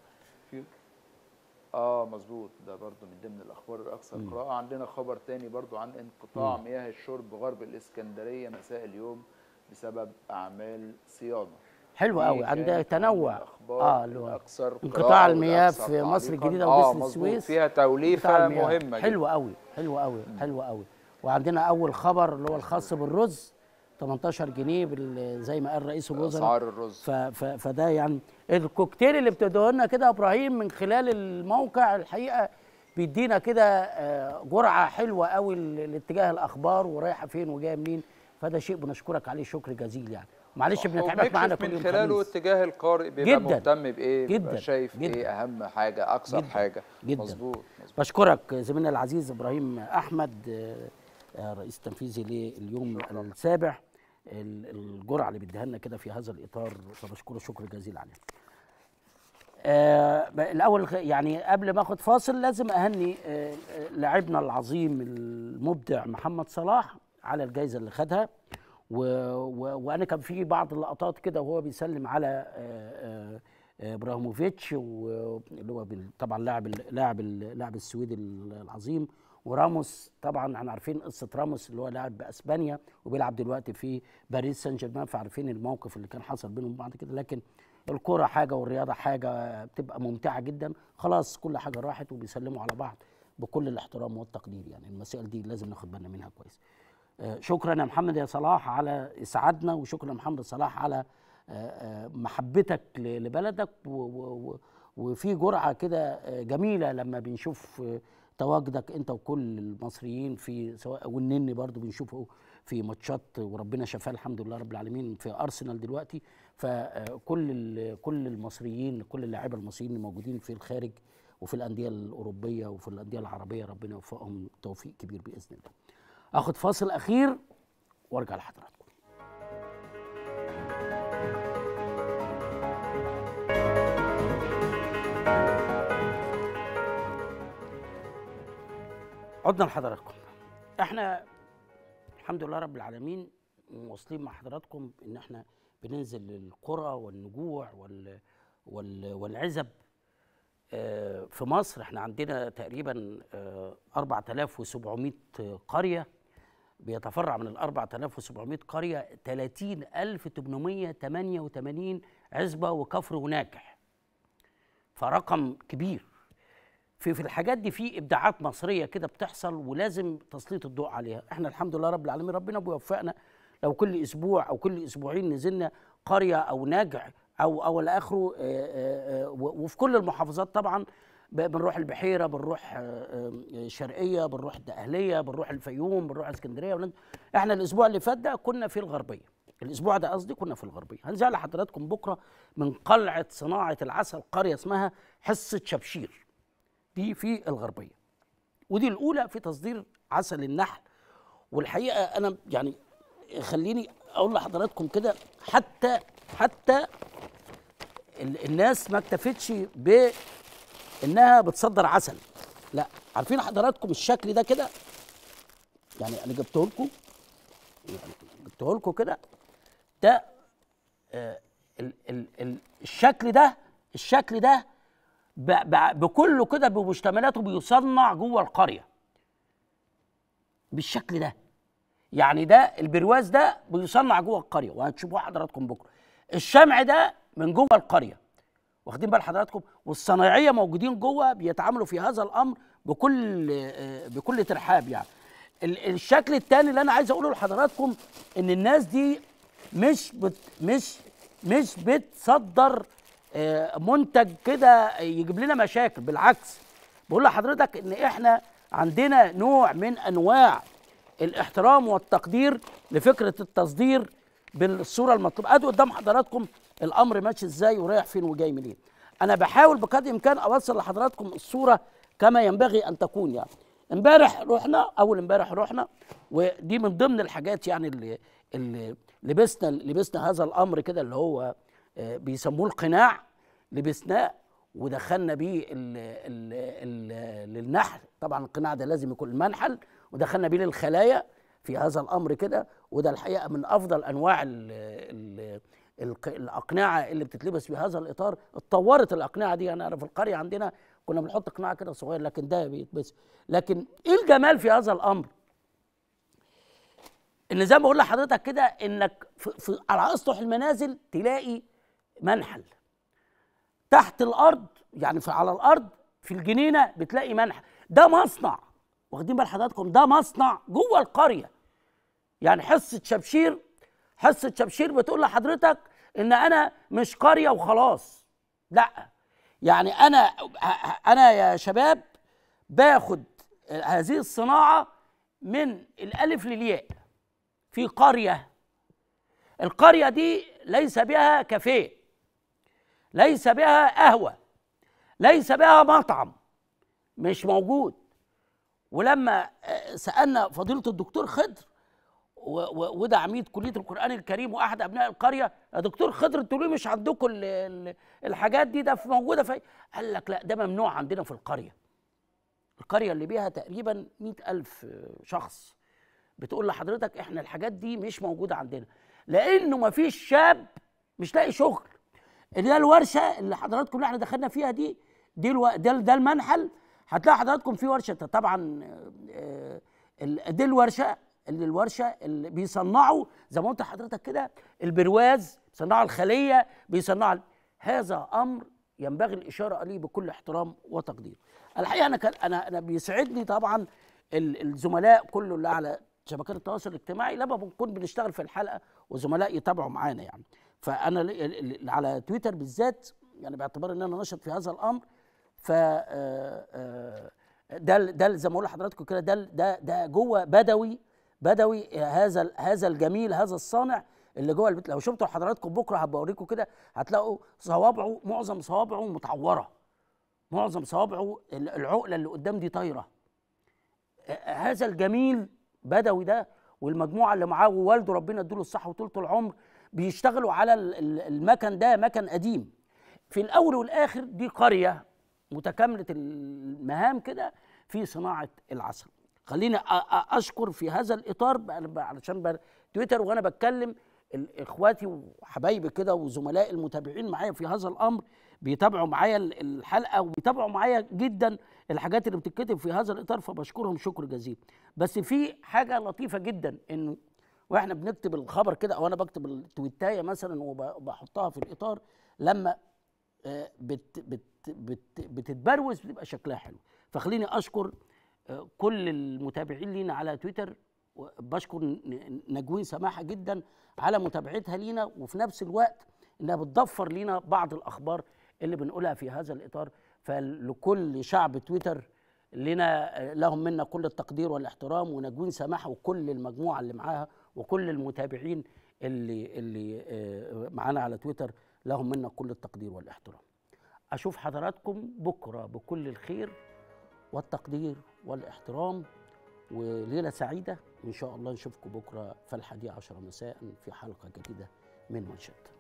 مظبوط، ده برضو من ضمن الاخبار الاكثر قراءه. عندنا خبر تاني برضو عن انقطاع مياه الشرب غرب الاسكندريه مساء اليوم بسبب اعمال صيانه. حلو قوي، عندها تنوع. انقطاع المياه في مصر الجديده وجسر السويس فيها توليفه مهمه. حلو قوي حلو قوي حلو قوي. وعندنا اول خبر اللي هو الخاص بالرز 18 جنيه زي ما قال رئيس الوزراء اسعار الرز. فده يعني الكوكتيل اللي بتدوه لنا كده يا ابراهيم من خلال الموقع الحقيقه بيدينا كده جرعه حلوه قوي لاتجاه الاخبار ورايحه فين وجايه منين، فده شيء بنشكرك عليه شكر جزيل يعني. معلش بنتعبك معانا كل يوم من خلاله اتجاه القارئ بيبقى مهتم بايه، جدا شايف جداً ايه اهم حاجه اكثر جداً حاجه. جداً. مظبوط. بشكرك زميلنا العزيز ابراهيم احمد رئيس التنفيذي لليوم السابع، الجرعه اللي بيديها لنا كده في هذا الاطار، فبشكره شكر جزيل عليه. الاول يعني قبل ما اخد فاصل لازم اهني لاعبنا العظيم المبدع محمد صلاح على الجائزه اللي خدها، وانا كان في بعض اللقطات كده وهو بيسلم على ابراهيموفيتش اللي هو طبعا لاعب السويدي العظيم، وراموس طبعا احنا عارفين قصه راموس اللي هو لاعب باسبانيا وبيلعب دلوقتي في باريس سان جيرمان، فعارفين الموقف اللي كان حصل بينهم بعد كده. لكن الكوره حاجه والرياضه حاجه بتبقى ممتعه جدا، خلاص كل حاجه راحت وبيسلموا على بعض بكل الاحترام والتقدير. يعني المسائل دي لازم ناخد بالنا منها كويس. شكرا يا محمد يا صلاح على اسعادنا، وشكرا يا محمد صلاح على محبتك لبلدك، وفي جرعه كده جميله لما بنشوف تواجدك انت وكل المصريين في سواء والنني برضو بنشوفه في ماتشات وربنا شفاه الحمد لله رب العالمين في ارسنال دلوقتي. فكل المصريين كل اللاعيبه المصريين الموجودين في الخارج وفي الانديه الاوروبيه وفي الانديه العربيه ربنا يوفقهم توفيق كبير باذن الله. اخد فاصل اخير وارجع لحضراتكم. عدنا لحضراتكم. احنا الحمد لله رب العالمين واصلين مع حضراتكم ان احنا بننزل للقرى والنجوع والعزب في مصر احنا عندنا تقريبا 4700 قرية، بيتفرع من ال 4700 قرية 30888 عزبة وكفر وناجح، فرقم كبير. في الحاجات دي في ابداعات مصريه كده بتحصل ولازم تسليط الضوء عليها. احنا الحمد لله رب العالمين ربنا بيوفقنا، لو كل اسبوع او كل اسبوعين نزلنا قريه او ناجع او الاخره، وفي كل المحافظات طبعا، بنروح البحيره، بنروح الشرقيه، بنروح الدقهليه، بنروح الفيوم، بنروح اسكندريه. احنا الاسبوع اللي فات ده كنا في الغربيه، الاسبوع ده قصدي كنا في الغربيه. هنزل لحضراتكم بكره من قلعه صناعه العسل، قريه اسمها حصه شبشير، دي في الغربيه، ودي الاولى في تصدير عسل النحل. والحقيقه انا يعني خليني اقول لحضراتكم كده، حتى الناس ما اكتفتش بانها بتصدر عسل، لا، عارفين حضراتكم الشكل ده كده، يعني انا جبته لكم كده، ده الشكل ده بكله كده بمشتملاته بيصنع جوه القريه بالشكل ده. يعني ده البرواز ده بيصنع جوه القريه، وهتشوفوه حضراتكم بكره. الشمع ده من جوه القريه، واخدين بال حضراتكم، والصنايعيه موجودين جوه بيتعاملوا في هذا الامر بكل ترحاب. يعني الشكل الثاني اللي انا عايز اقوله لحضراتكم ان الناس دي مش بتصدر منتج كده يجيب لنا مشاكل، بالعكس بقول لحضرتك ان احنا عندنا نوع من انواع الاحترام والتقدير لفكره التصدير بالصوره المطلوبه. ادي قدام حضراتكم الامر ماشي ازاي ورايح فين وجاي منين. انا بحاول بقدر الامكان اوصل لحضراتكم الصوره كما ينبغي ان تكون. يعني اول امبارح رحنا، ودي من ضمن الحاجات يعني اللي لبسنا هذا الامر كده اللي هو بيسموه القناع، لبسناه ودخلنا بيه للنحل. طبعا القناع ده لازم يكون المنحل، ودخلنا بيه للخلايا في هذا الامر كده. وده الحقيقه من افضل انواع الاقنعه اللي بتتلبس في هذا الاطار. اتطورت الاقنعه دي، انا في القريه عندنا كنا بنحط قناع كده صغير، لكن ده بيتبس. لكن ايه الجمال في هذا الامر؟ ان زي ما بقول لحضرتك كده، انك على اسطح المنازل تلاقي منحل، تحت الارض يعني على الارض في الجنينه بتلاقي منحل. ده مصنع، واخدين بال حضراتكم، ده مصنع جوه القريه. يعني حصه شبشير بتقول لحضرتك ان انا مش قريه وخلاص، لا، يعني انا يا شباب باخد هذه الصناعه من الالف للياء في قريه. القريه دي ليس بها كافيه، ليس بها قهوه، ليس بها مطعم، مش موجود. ولما سالنا فضيله الدكتور خضر، وده عميد كليه القران الكريم واحد ابناء القريه، يا دكتور خضر انتوا ليه مش عندكم الحاجات دي؟ ده موجوده في، قال لك لا، ده ممنوع عندنا في القريه اللي بيها تقريبا 100,000 شخص. بتقول لحضرتك احنا الحاجات دي مش موجوده عندنا، لانه ما فيش شاب مش لاقي شغل. ده الورشه اللي حضراتكم اللي احنا دخلنا فيها ده المنحل. هتلاقي حضراتكم في ورشه، طبعا دي الورشه اللي بيصنعوا زي ما قلت لحضرتك كده البرواز، بيصنعوا الخليه، بيصنعوا. هذا امر ينبغي الاشاره اليه بكل احترام وتقدير. الحقيقه انا بيسعدني طبعا الزملاء كله اللي على شبكات التواصل الاجتماعي لما بنكون بنشتغل في الحلقه وزملاء يتابعوا معانا. يعني فانا على تويتر بالذات، يعني باعتبار ان انا نشط في هذا الامر، ف ده زي ما اقول لحضراتكم كده، ده جوه بدوي هذا الجميل، هذا الصانع اللي جوه البيت. لو شفتوا حضراتكم بكره هبقى اوريكم كده، هتلاقوا صوابعه، معظم صوابعه متعوره، معظم صوابعه العقله اللي قدام دي طايره. هذا الجميل بدوي ده والمجموعه اللي معاه ووالده ربنا يديله الصحه وطولة العمر بيشتغلوا على المكن ده، مكن قديم. في الاول والاخر دي قريه متكامله المهام كده في صناعه العسل. خليني اشكر في هذا الاطار علشان تويتر وانا بتكلم اخواتي وحبايبي كده وزملائي المتابعين معايا في هذا الامر بيتابعوا معايا الحلقه وبيتابعوا معايا جدا الحاجات اللي بتتكتب في هذا الاطار، فبشكرهم شكر جزيل. بس في حاجه لطيفه جدا، انه واحنا بنكتب الخبر كده او انا بكتب التويتايه مثلا وبحطها في الاطار، لما بتتبروز بتبقى شكلها حلو. فخليني اشكر كل المتابعين لينا على تويتر، بشكر نجوين سماحه جدا على متابعتها لينا، وفي نفس الوقت انها بتضفر لينا بعض الاخبار اللي بنقولها في هذا الاطار. فلكل شعب تويتر لهم منا كل التقدير والاحترام، ونجوين سماحه وكل المجموعه اللي معاها وكل المتابعين اللي معانا على تويتر لهم منا كل التقدير والاحترام. اشوف حضراتكم بكره بكل الخير والتقدير والاحترام، وليله سعيده ان شاء الله. نشوفكم بكره في 11 مساء في حلقه جديده من منشط.